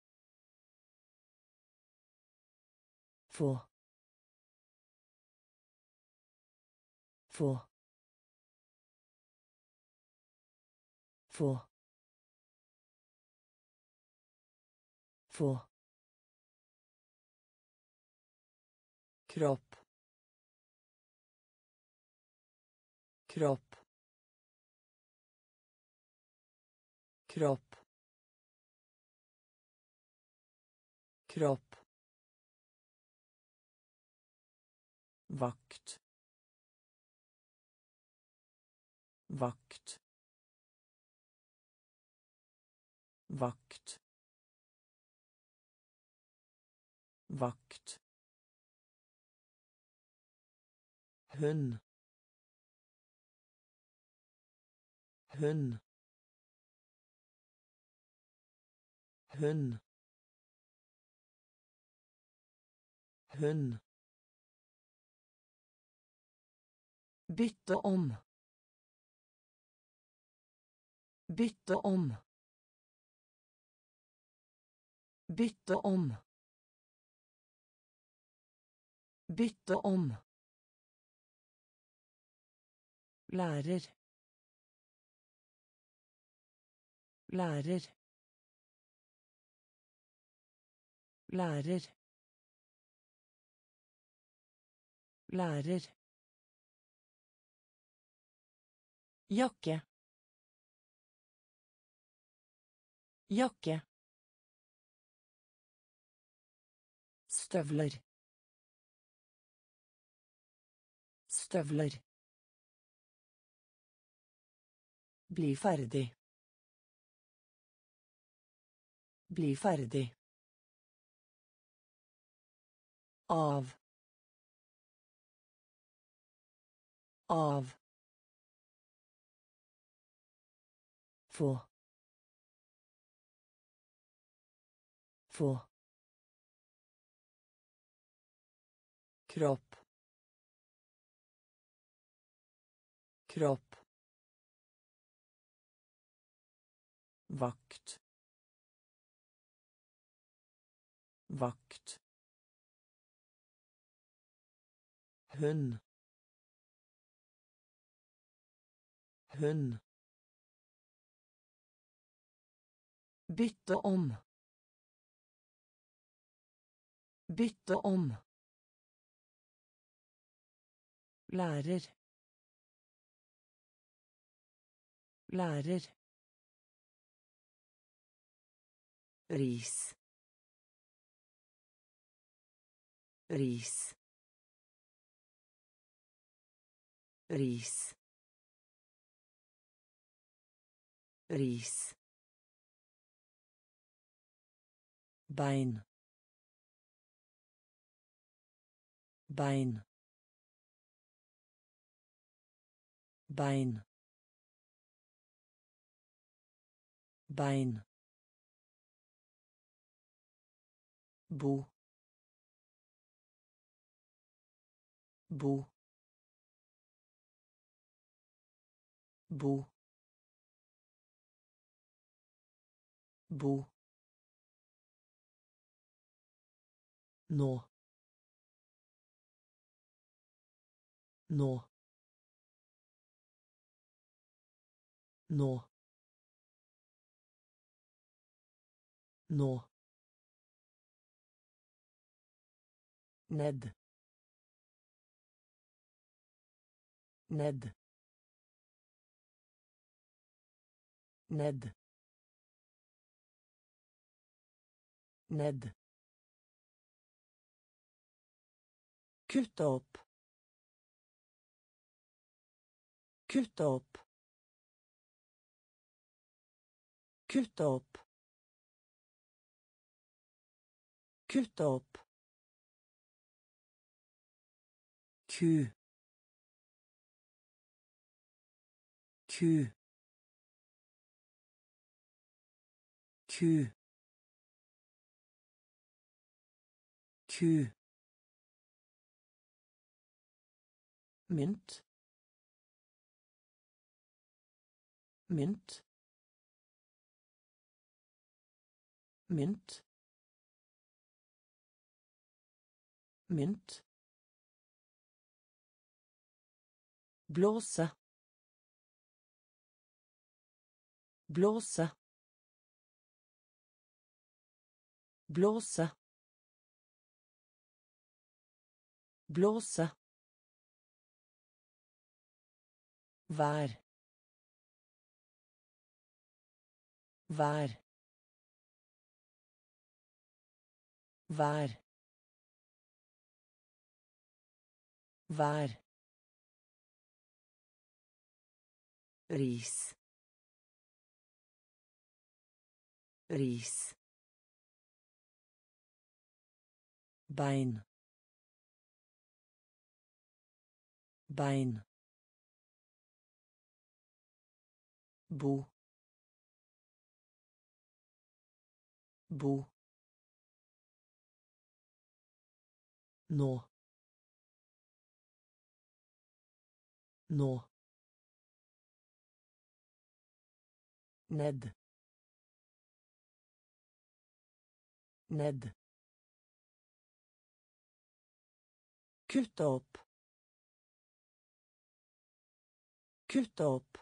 Få. Få. Få. Få. Kropp. Kropp. Kropp. Kropp. Vakt. Vakt. Vakt. Vakt. Hund. Hund. Hund. Hund. Bytte om. Bytte om. Bytte om. Bytte om. Lærer. Lærer. Lærer. Lærer. Jakke. Jakke. Støvler. Støvler. Bli ferdig. Bli ferdig. Av. Av. Få. Få. Kropp. Kropp. Vakt. Vakt. Hund. Hund. Bytte om. Bytte om. Lærer. Lærer. Ris. ris, ris, ris, bein, bein, bein, bein, bo, bo, bo, bo, nå, nå, nå, nå, ned, ned, ned, ned, kutte opp, kutte opp, kutte opp, kutte opp, ku, ku, ku, ku, mynt, mynt, mynt, mynt, blåse, blåse, blåse, blåse, vær, vær, vær, vær, ris, ris, bein, bein, bo, bo, nå, nå, ned, ned, kutte opp, kutte opp,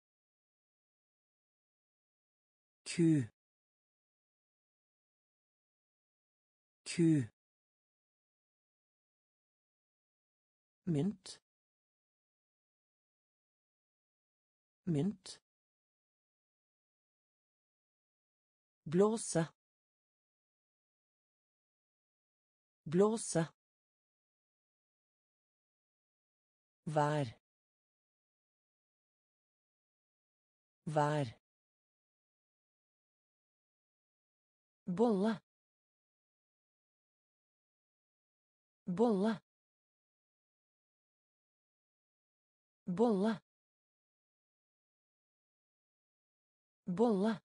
ku, ku, mynt, mynt, blåse, blåse, vær, vær, bolle, bolle, bolle, bolle,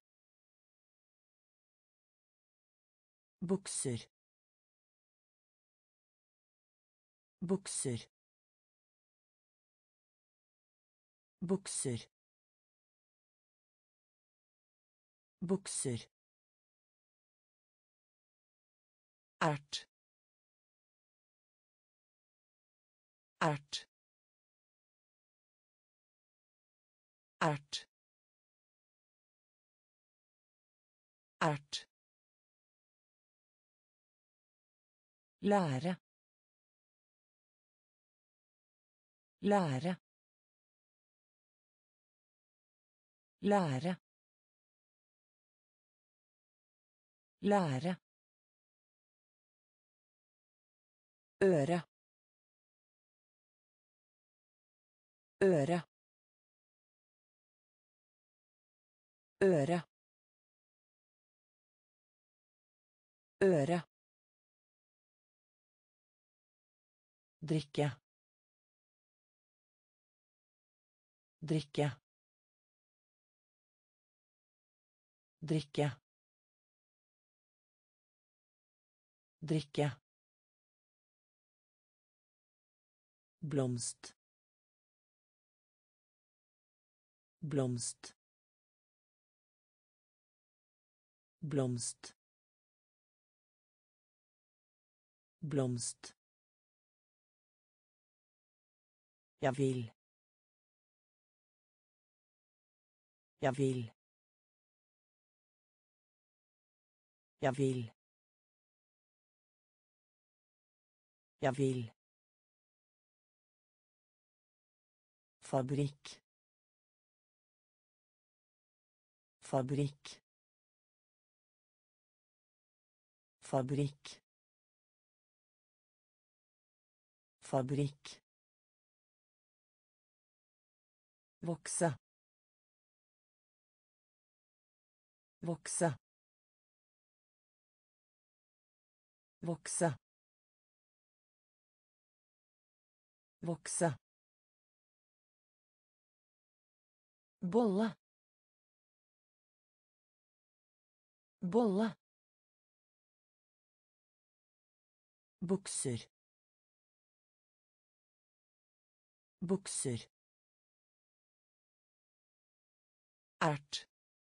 bukser, bukser, bukser, bukser, ert, ert, ert, ert, lære, lære, lære, lære, øre, øre, øre, øre, drikke, drikke, drikke, drikke, blomst, blomst, blomst, blomst, jag vill, jag vill, jag vill, jag vill, fabrik, fabrik, fabrik, fabrik, vokse, vokse, vokse, vokse, bolle, bolle, bukser, bukser, ert,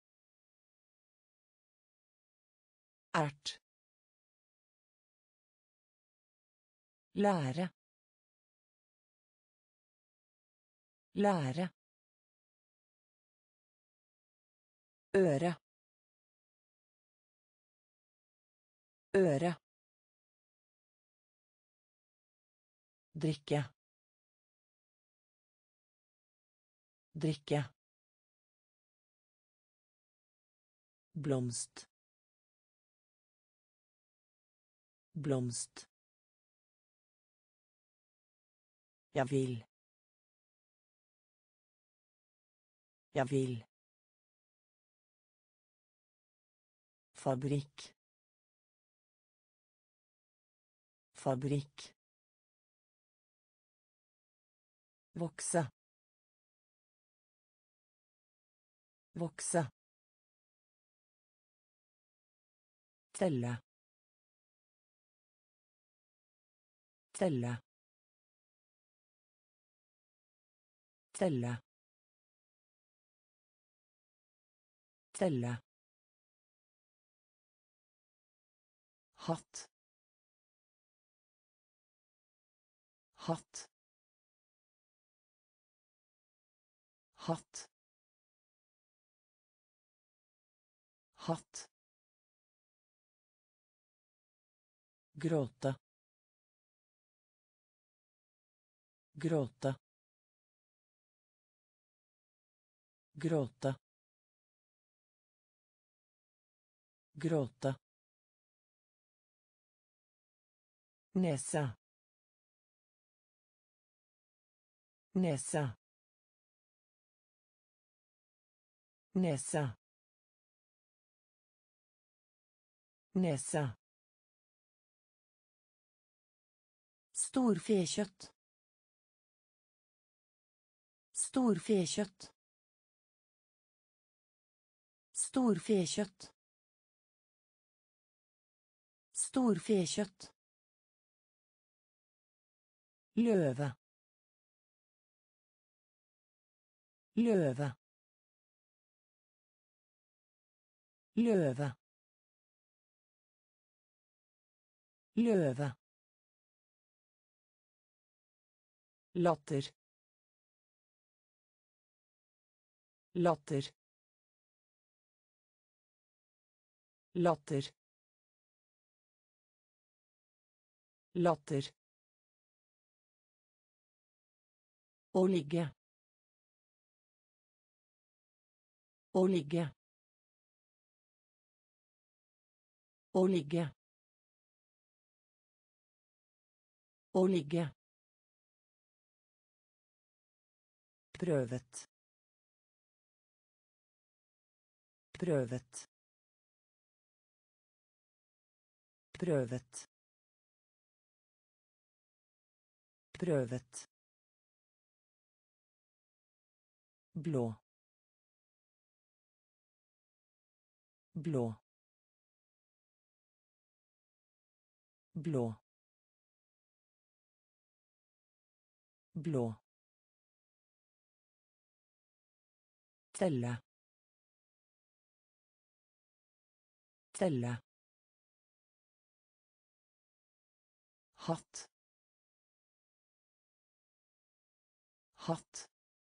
ert, lære, lære, øre, øre, drikke, drikke, blomst, blomst, jag vill, jag vill, fabrik, fabrik, vokse, vokse, telle, telle, telle, telle, hatt, hatt, hatt, hatt, gråte, gråte, gråte, gråte, nese, nese, nese, nese, storfekjøtt, storfekjøtt, storfekjøtt, storfekjøtt, løve, løve, løve, løve, latter, latter, latter, latter, å ligge, å ligge, å ligge, Å ligge. Prøvet. Prøvet. Prøvet. Prøvet. Blå. Blå. Blå. Blå. Telle. Telle. Hatt. Hatt.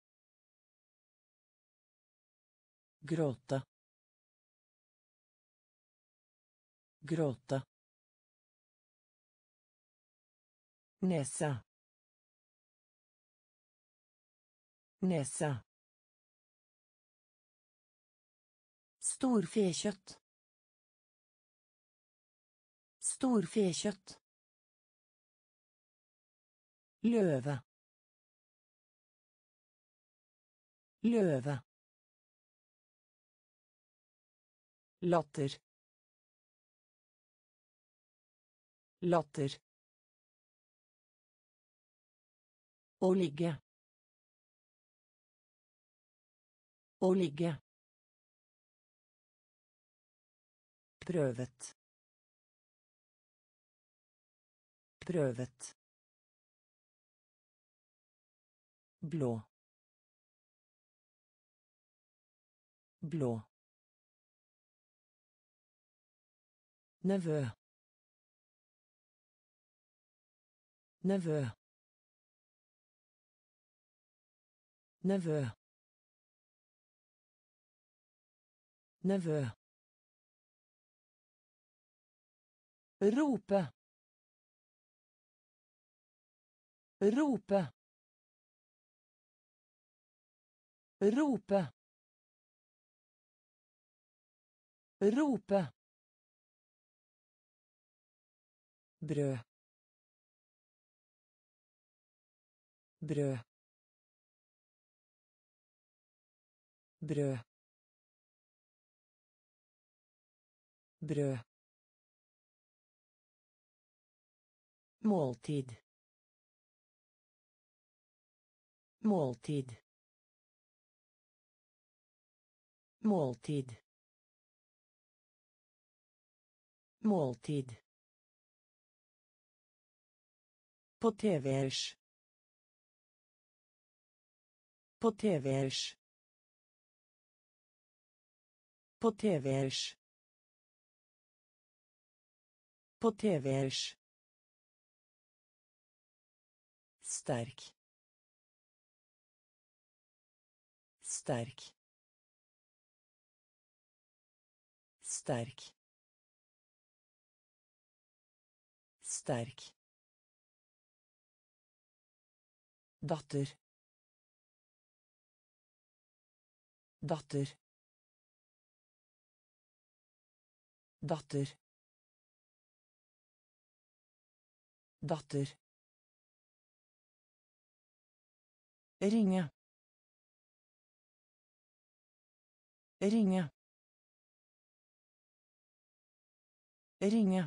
Gråte. Gråte. Nese. Nese. Storfekjøtt. Storfekjøtt. Løve. Løve. Latter. Latter. Å ligge. Å ligge. Prøvet. Prøvet. Blå. Blå. Nevø. Nevø. Nevø. Nevø. Rope. Rope. Rope. Rope. Brød. Brød. Brød. Brød. Måltid. Måltid. Måltid. Måltid. På TV-ers. På TV-ers. På TV-ers. På TV-ers. Sterk. Sterk. Sterk. Sterk. Datter. Datter. Datter. Datter. Ringe. Ringe. Ringe.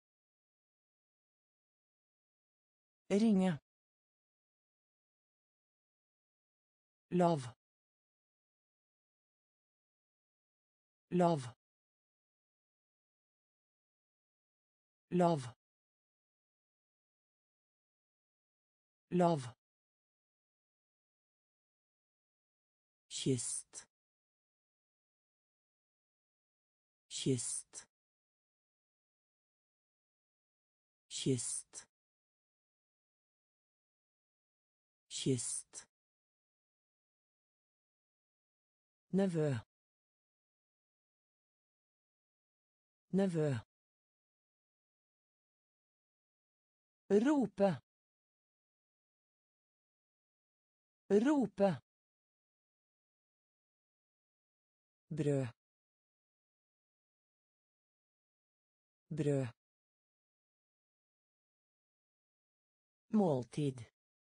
Ringe. Lav. Lav. Lav. Lav. Kyst. Kyst. Kyst. Kyst. Nevø. Nevø. Rope. Rope. Brød. Brød. måltid,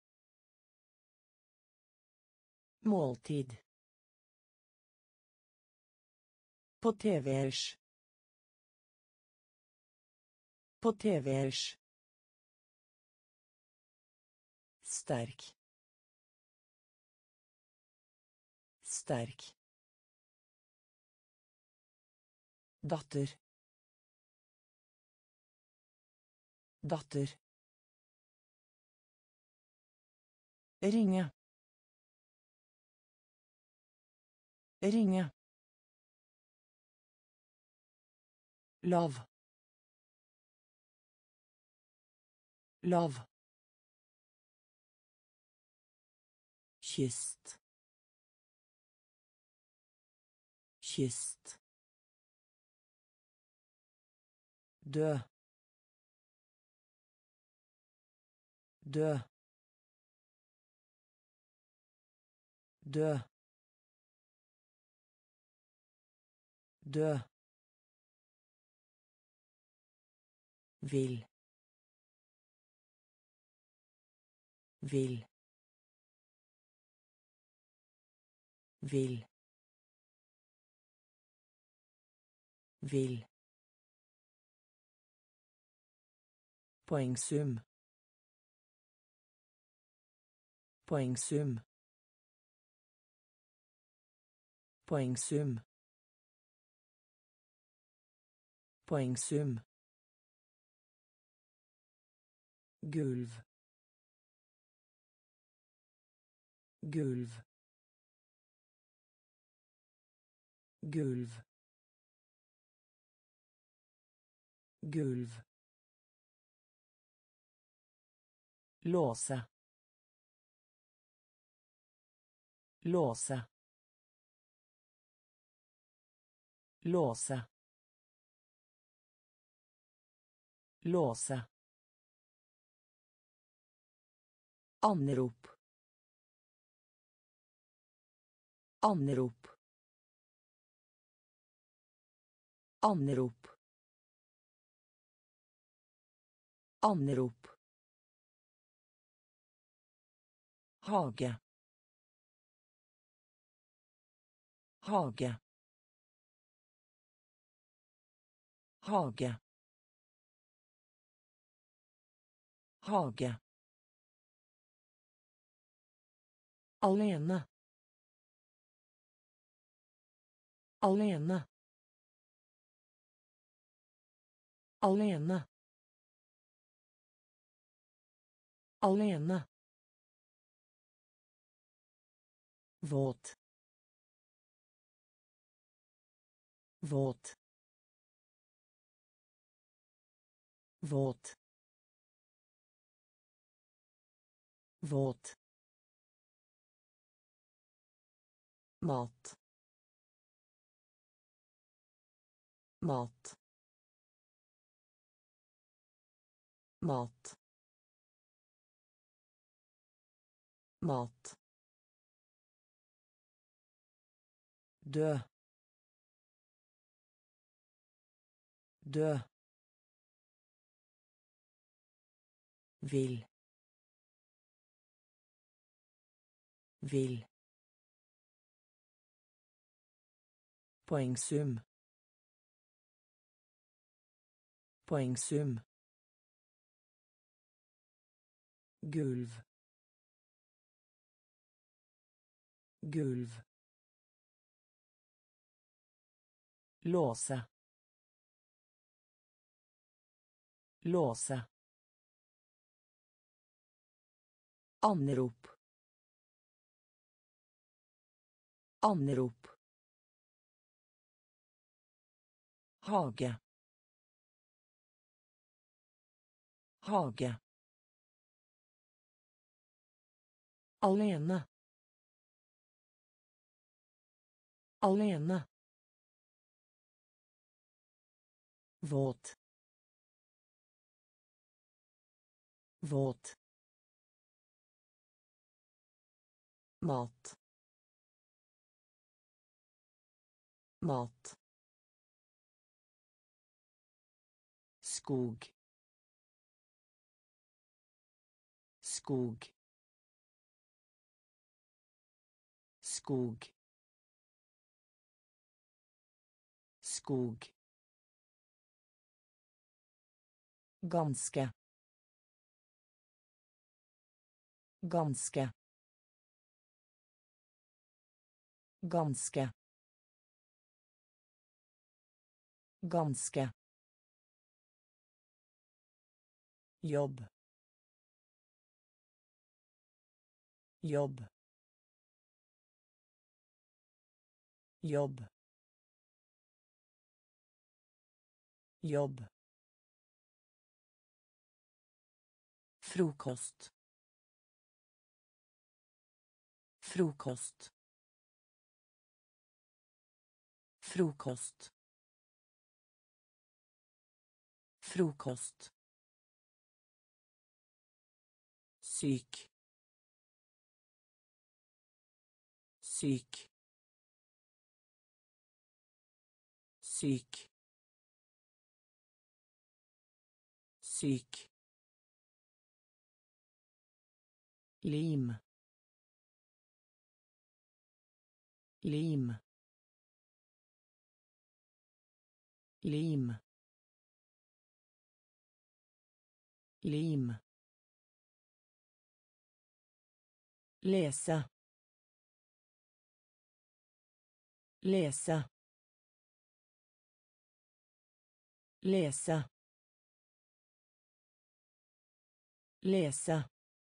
måltid, på tv:ers, på tv:ers, stark, stark, datter, datter, ringe, ringe, lav, lav, kyst, kyst, dø, dø, dø, dø, vil, vil, vil, vil, poengsum, poengsum, poengsum, poengsum, gulv, gulv, gulv, gulv, låse, låse, låse, låse, anrop, anrop, anrop, anrop, hage, hage, hage, hage, alene, alene, alene, alene, våt, våt, våt, våt, mat, mat, mat, mat, dø, dø, vil, vil, poengsum, poengsum, gulv, gulv, låse, låse, anrop, anrop, hage, hage, alene, alene, våt, våt, mat, mat, skog, skog, skog, skog, ganske, ganske, ganske, ganske, jobb, jobb, jobb, jobb, frukost, frukost, frukost, frukost, syk, syk, syk, syk, lim, lim, lim, lim, lese, lese, lese, lese,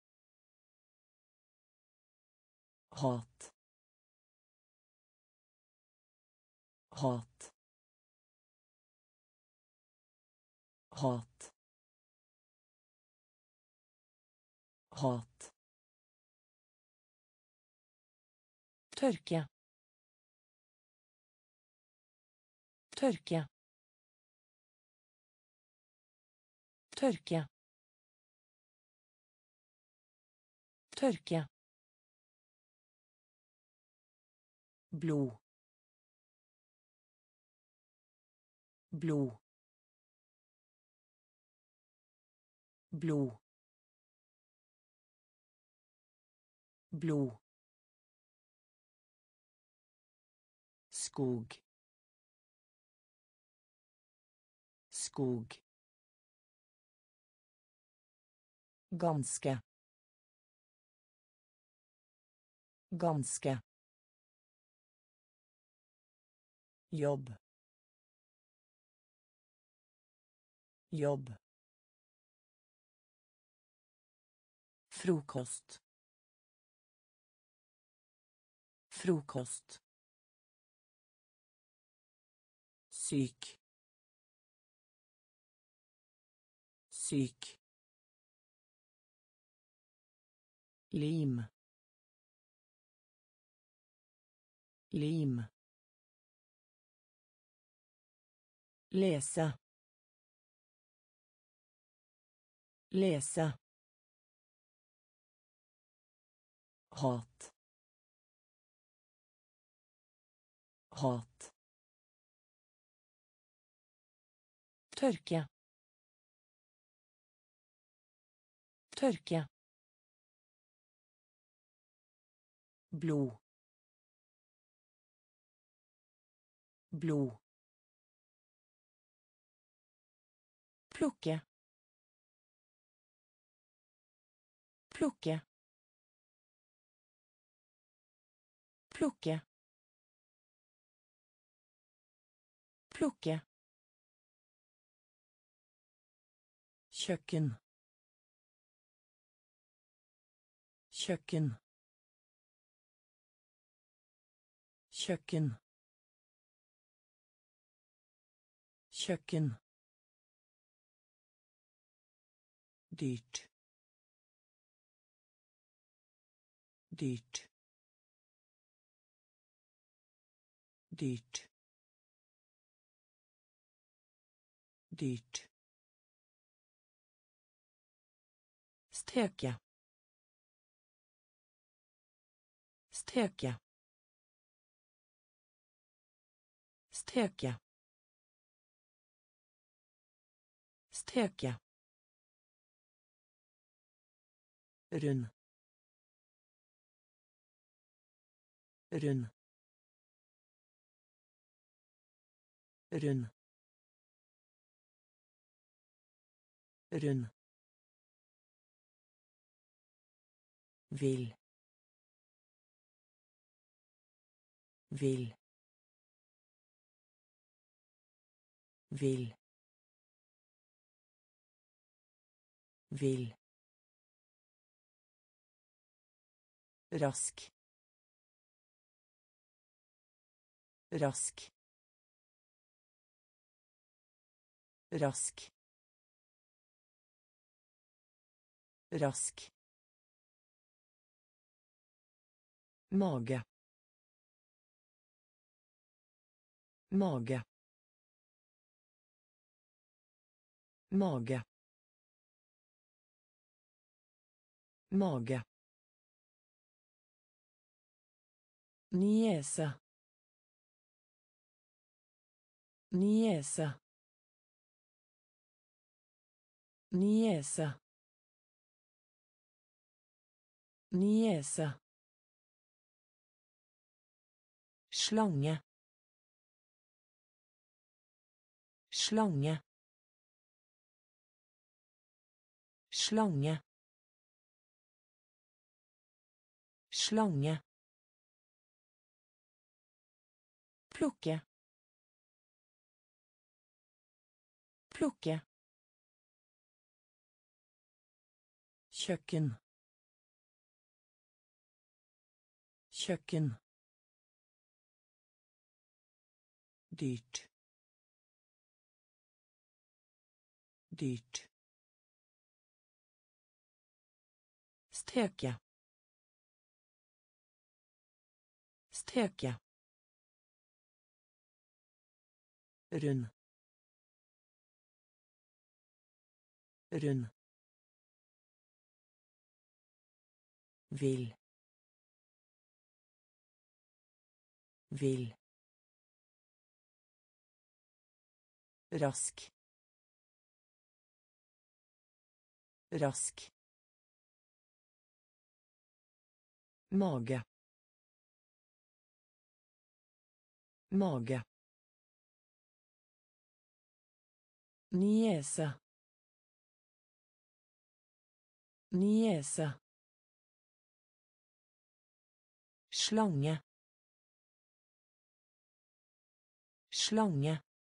hat, hat, hat, hat, tørke, tørke, tørke, tørke, blod, blod, blod, blod, skog, skog, ganske, ganske, jobb, jobb, frukost, frukost, syk, syk, lim, lim, lese, lese, hat, hat, tørke, tørke, blod, blod, plukke, plukke, plukke, plukke, kjøkken, kjøkken, kjøkken, kjøkken, dyrt, dyrt, dyrt, dyrt, steke, steke, steke, steke, rund rund rund rund vill vill vill vill rask rask rask rask mage mage mage mage niese niese niese niese slange slange slange slange plukke plukke kjøkken kjøkken dyrt dyrt steke steke rund rund vill vill rask rask mage mage niese niese slange slange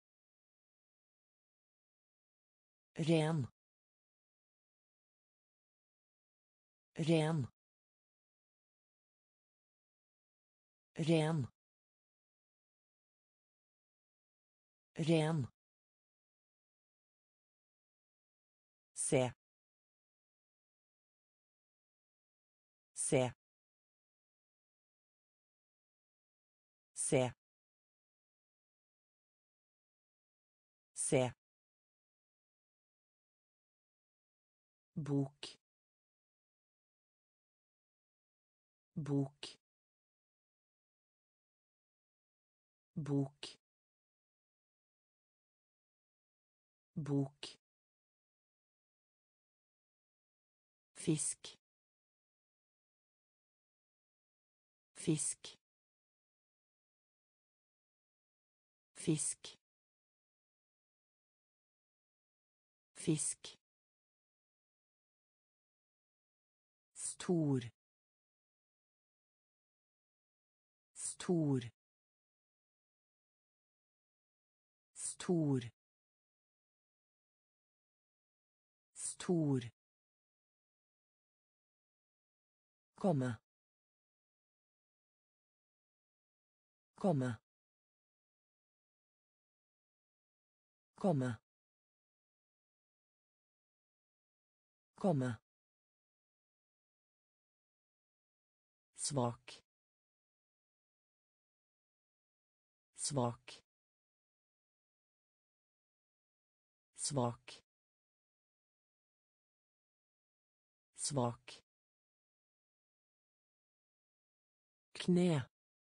ren ren ren ren se se se se bok bok bok bok fisk fisk fisk fisk stor stor stor stor komme komme komme komme svak svak svak svak kne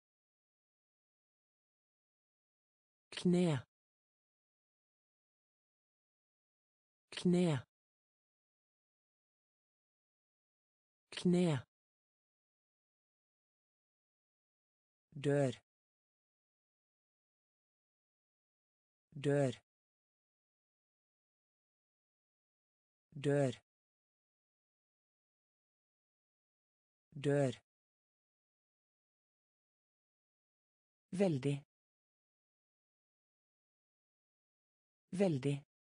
kne kne kne, dør, dør, dør, dør, veldig, veldig,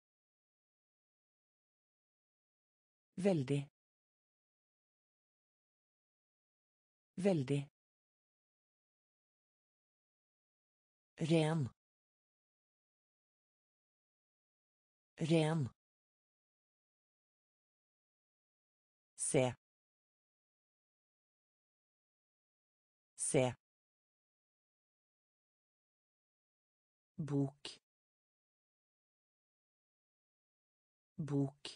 veldig, veldig, ren, ren, se, se, bok, bok,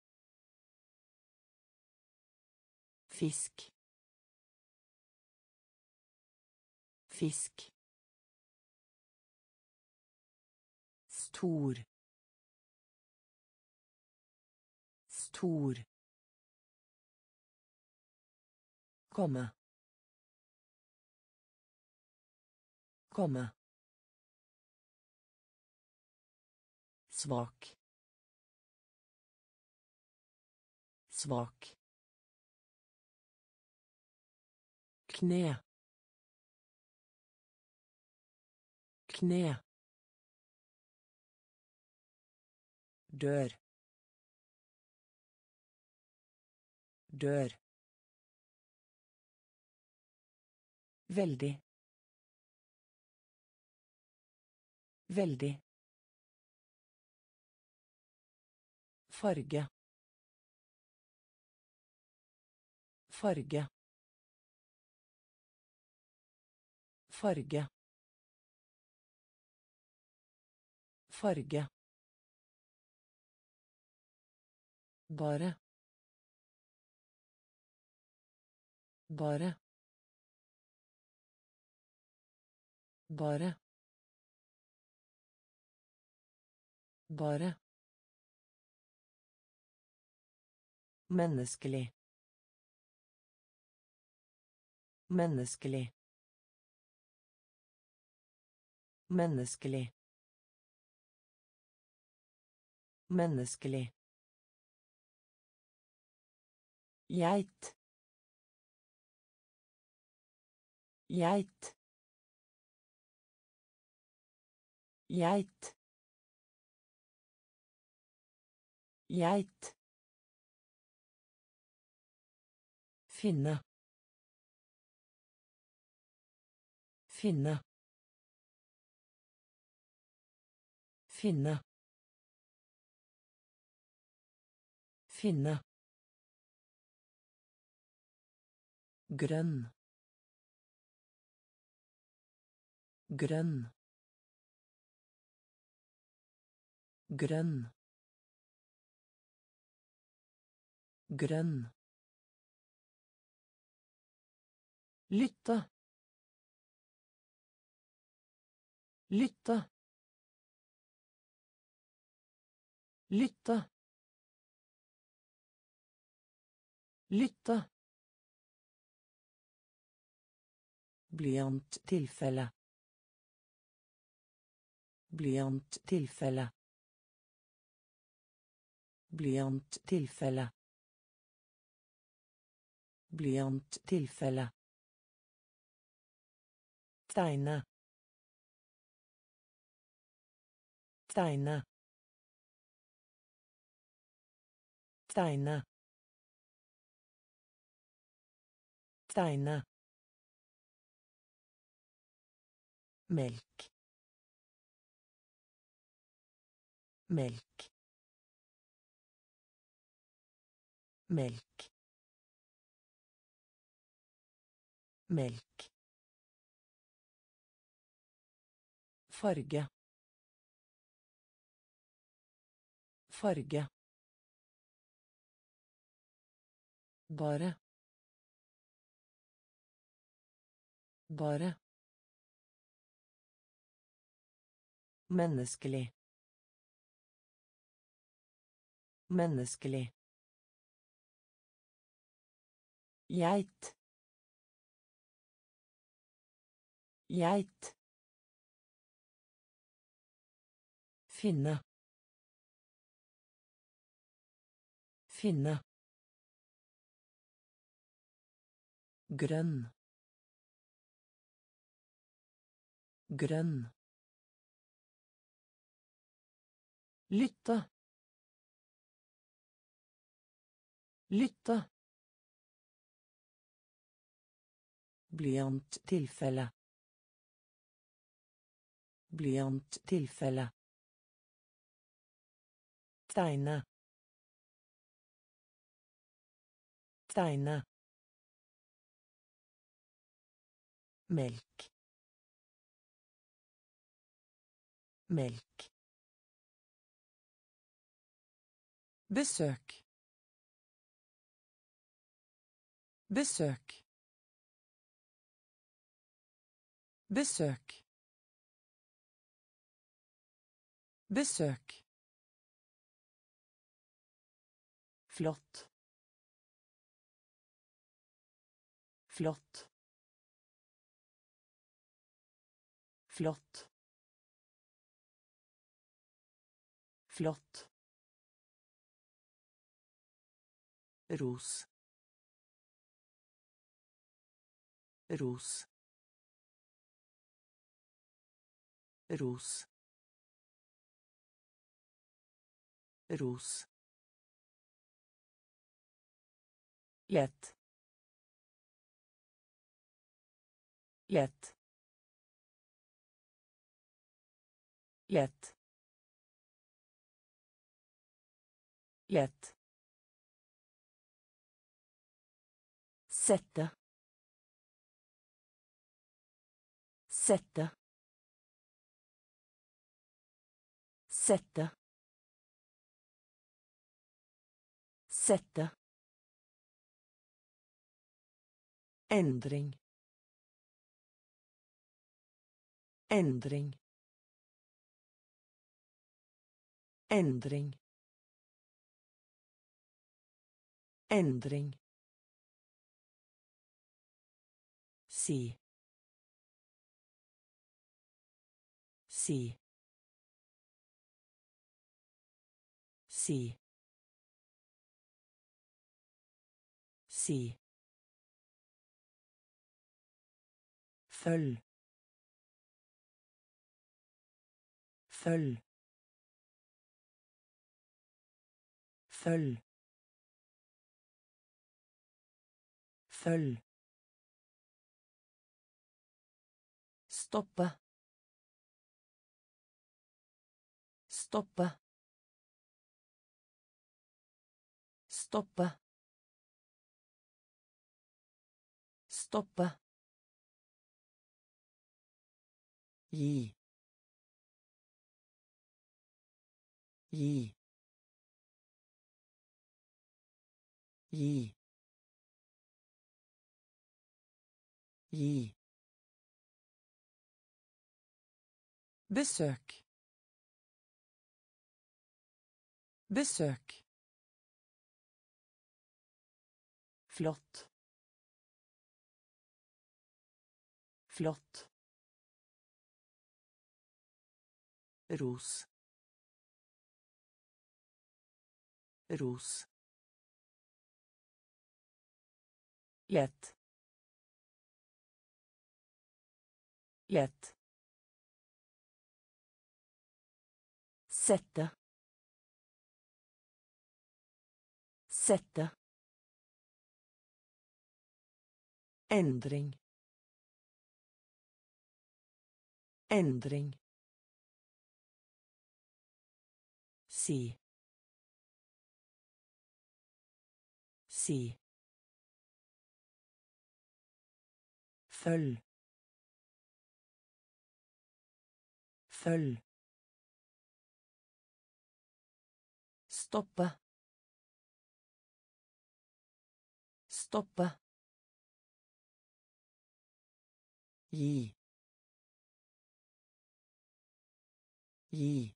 fisk, fisk, stor, stor, komme, komme, svak, svak, kne, kne, dør, dør, veldig, veldig, farge, farge, farge, farge, bare, bare, bare, bare, menneskelig, menneskelig, menneskelig, menneskelig, geit, geit, geit, geit, finne, finne, finne, finne, grønn, grønn, grønn, grønn, lytte, lytte, lytte, lytte, blyanttilfelle, blyanttilfelle, blyanttilfelle, blyanttilfelle, tegne, tegne, tegne, tegne, melk, melk, melk, melk, farge, farge, bare, bare, menneskelig, menneskelig, Geit. Geit. Finne. Finne. Grønn. Grønn. Lytte. Lytte. Blyanttilfelle. Blyanttilfelle. Tegne. Tegne. Melk. Melk. Besøk. Besøk. Besøk. Besøk. Flott. Flott. Flott. Flott. Ros. Ros. Ros. Ros. Lett. Lett. Lett. Lett. Sette. Sette. Sette. Sette. Endring. Endring. Endring. Endring. Si. Si. Si. Si. Følg. Følg. Følg. Følg. Stoppe. Stoppe. Stoppe. Stoppe. Gi. Gi. Gi. Gi. Besøk. Besøk. Flott. Flott. Ros. Ros. Lett. Lett. Sette. Sette. Endring. Endring. Si. Si. Følg. Følg. Stoppe. Stoppe. Gi. Gi.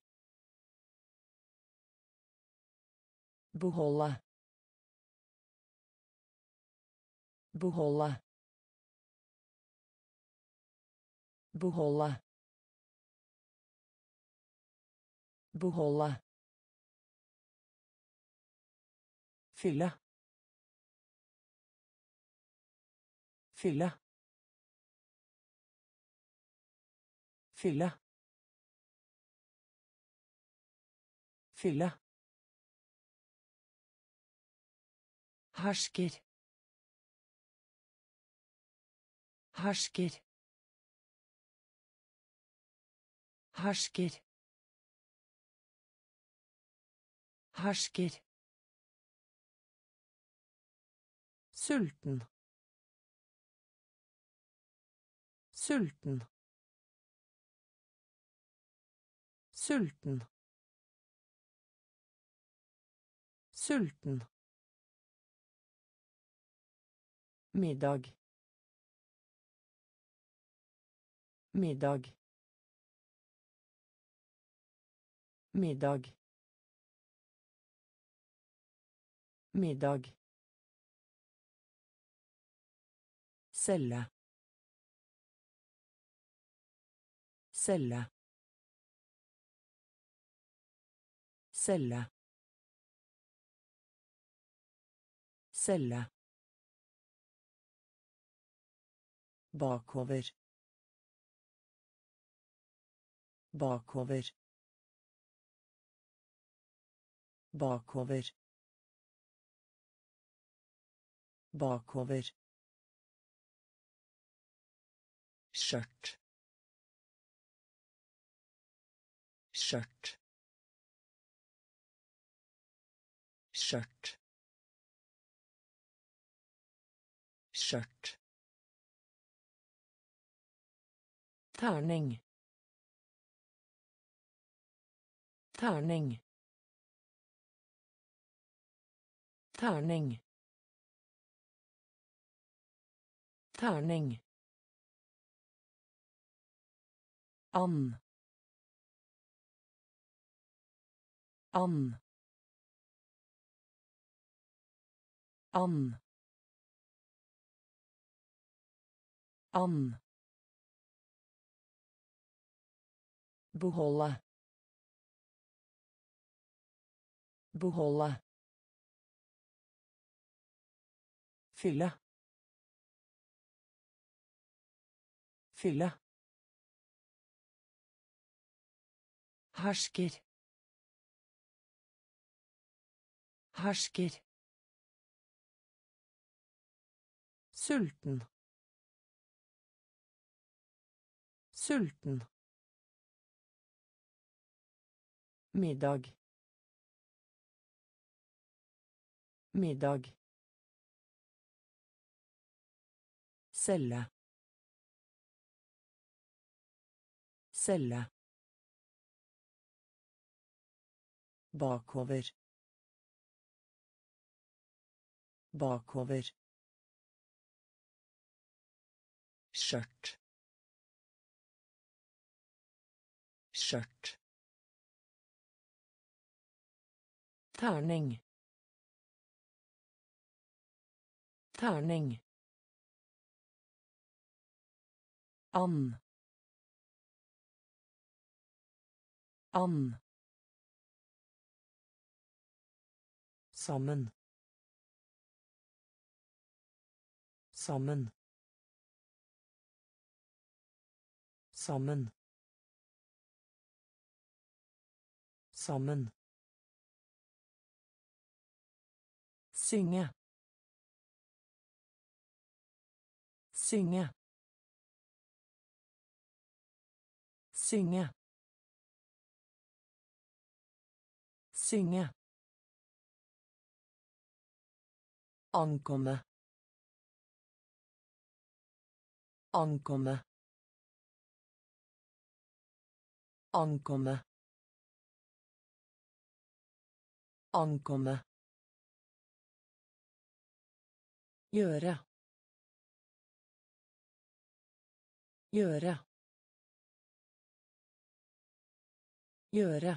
Beholde. Beholde. Beholde. Beholde. Fylle. Fylle. Fylle. Fylle. Hersker. Hersker. Hersker. Hersker. Sulten. Sulten. Sulten. Sulten. Middag. Middag. Middag. Middag. Celle. Celle. Celle. Celle. Bakover. Bakover. Bakover. Bakover. Skjørt. Skjørt. Skjørt. Skjørt. Terning. Terning. Terning. Terning. And. And. And. And. Beholde. Beholde. Fylle. Fylle. Hersker. Hersker. Sulten. Sulten. Middag. Middag. Celle. Celle. Bakover. Bakover. Skjørt. Skjørt. Terning. Terning. And. And. Sammen. Sammen. Sammen. Sammen. Synge. Synge. Synge. Synge. Ankomme. Ankomme. Ankomme. Ankomme. Gjøre. Gjøre. Gjøre.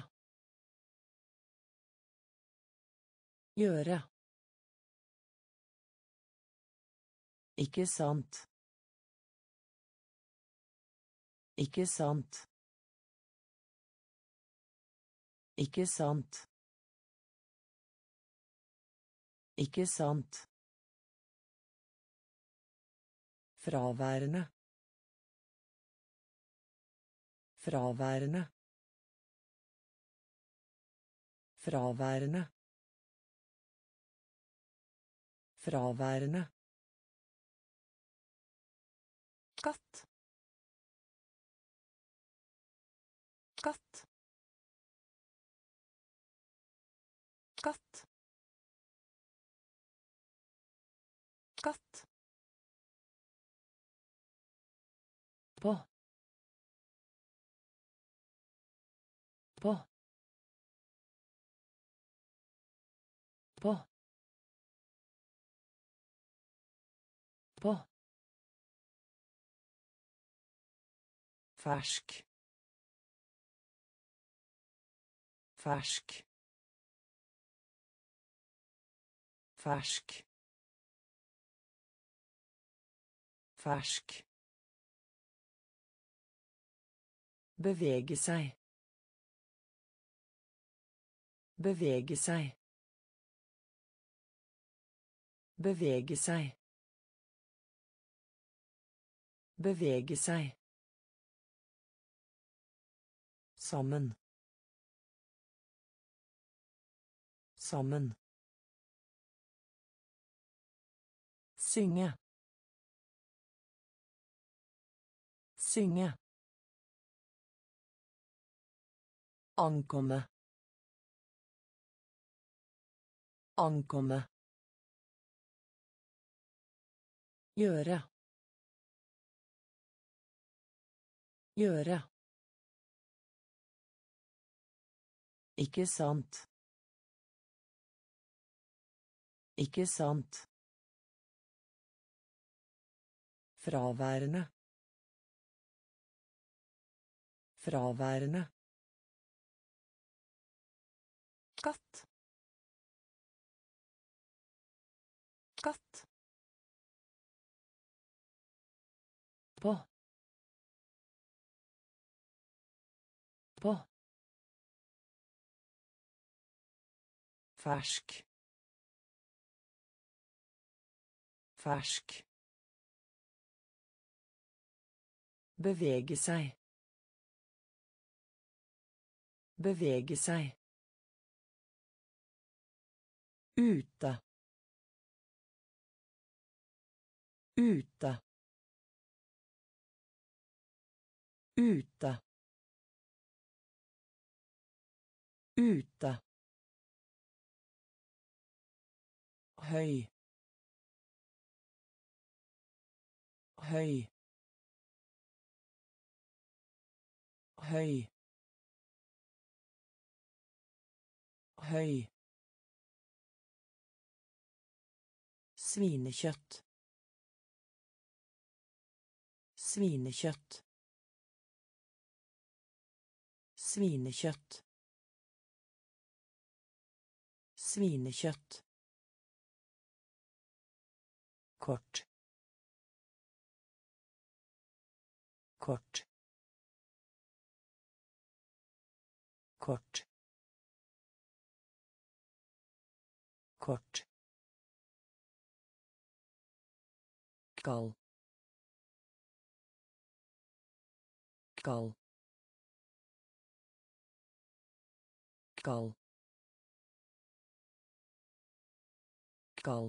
Gjøre. Ikke sant. Ikke sant. Ikke sant. Ikke sant. Fraværende. Fraværende. Fraværende. Fraværende. Katt. Katt. Katt. Katt. På. På. På. På. Fersk. Fersk. Fersk. Fersk. Bevege seg. Bevege seg. Bevege seg. Bevege seg. Sammen. Sammen. Synge. Synge. Ankomme. Ankomme. Gjøre. Gjøre. Ikke sant. Ikke sant. Fraværende. Fraværende. Katt. Katt. På. På. Fersk. Fersk. Bevege seg. Bevege seg. Ute. Ute. Ute. Ute. Høy. Høy. Høy. Høy. Svinekjøtt. Svinekjøtt. Svinekjøtt. Svinekjøtt. Kort. Kort. Kort. Kort. Skal. Skal. Skal. Skal.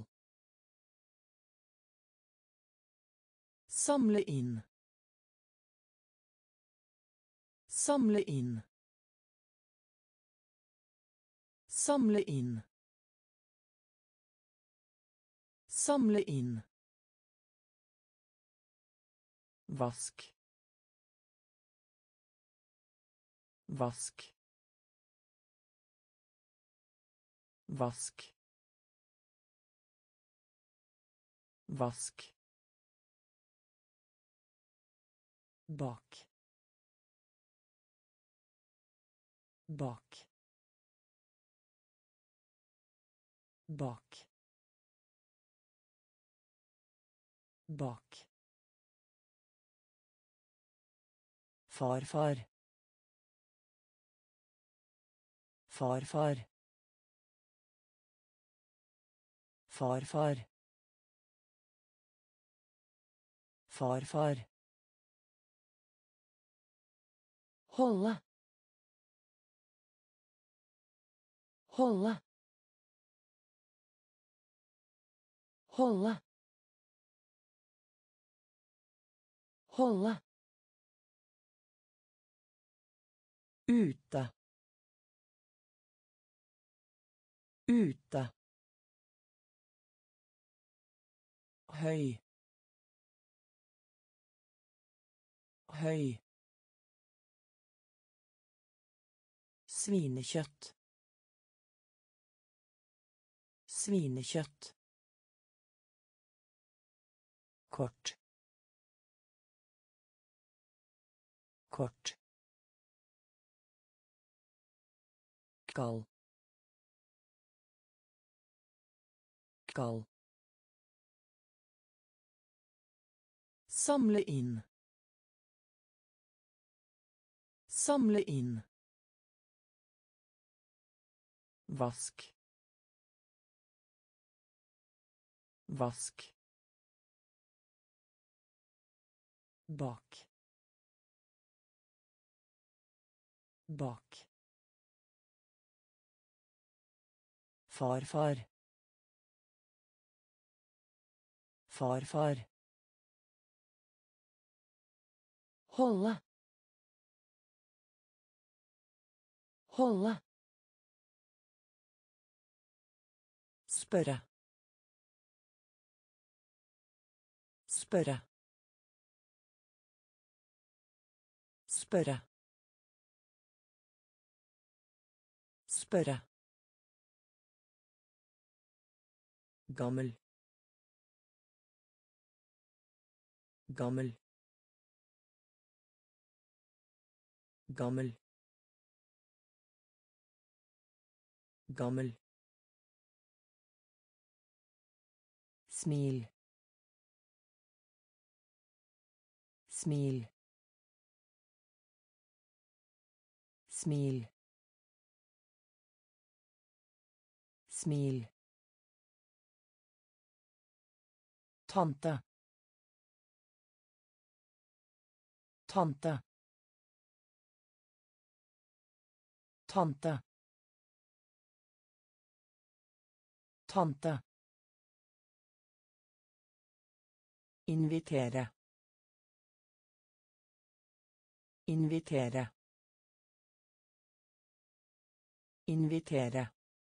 Samle inn. Samle inn. Samle inn. Samle inn. Vask. Vask. Vask. Vask. Bak. Bak. Bak. bak, farfar, farfar, farfar, farfar, holde, holde, holde, holde, ute, ute, høy, høy, svinekjøtt, svinekjøtt, kort, kort, skal, skal, samle inn, samle inn, vask, vask, bak, bak, farfar, farfar, holde, holde, spørre, spørre, spørre, spørre, gammel, gammel, gammel, gammel, smil, smil, smil, smil, tante, tante, tante, tante, invitere, invitere, invitere,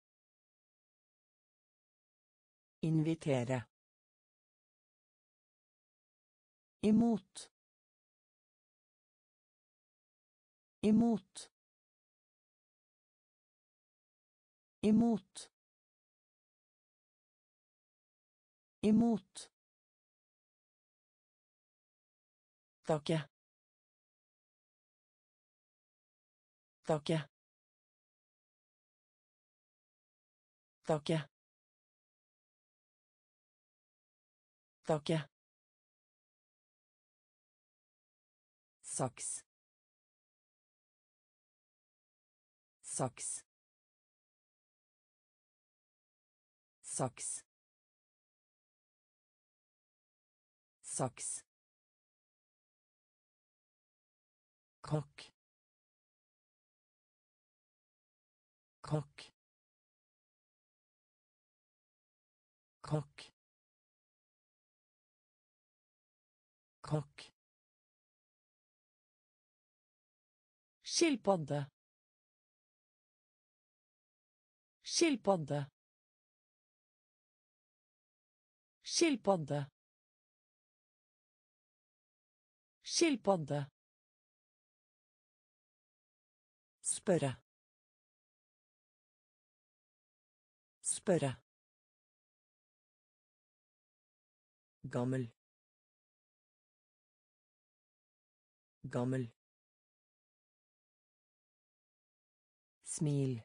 invitere, imot, imot, imot, imot, takke, takke, takke, takke, saks, saks, saks, saks, kokk, kokk, kokk, kokk, skilpadde, skilpadde, skilpadde, skilpadde, spørre, spørre, gammel, gammel, smil,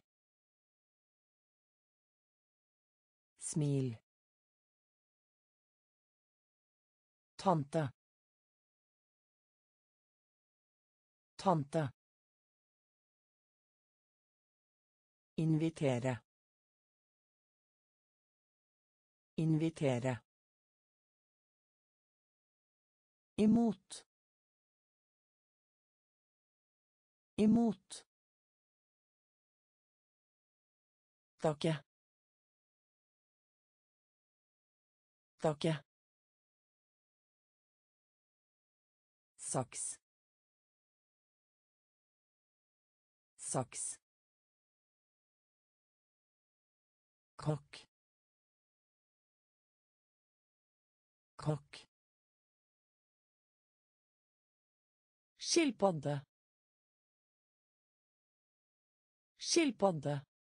smil, Tante. Tante. Invitere. Invitere. Imot. Imot. Takke. Takke. Saks. Saks. Kokk. Kokk. Skilpadde. Skilpadde.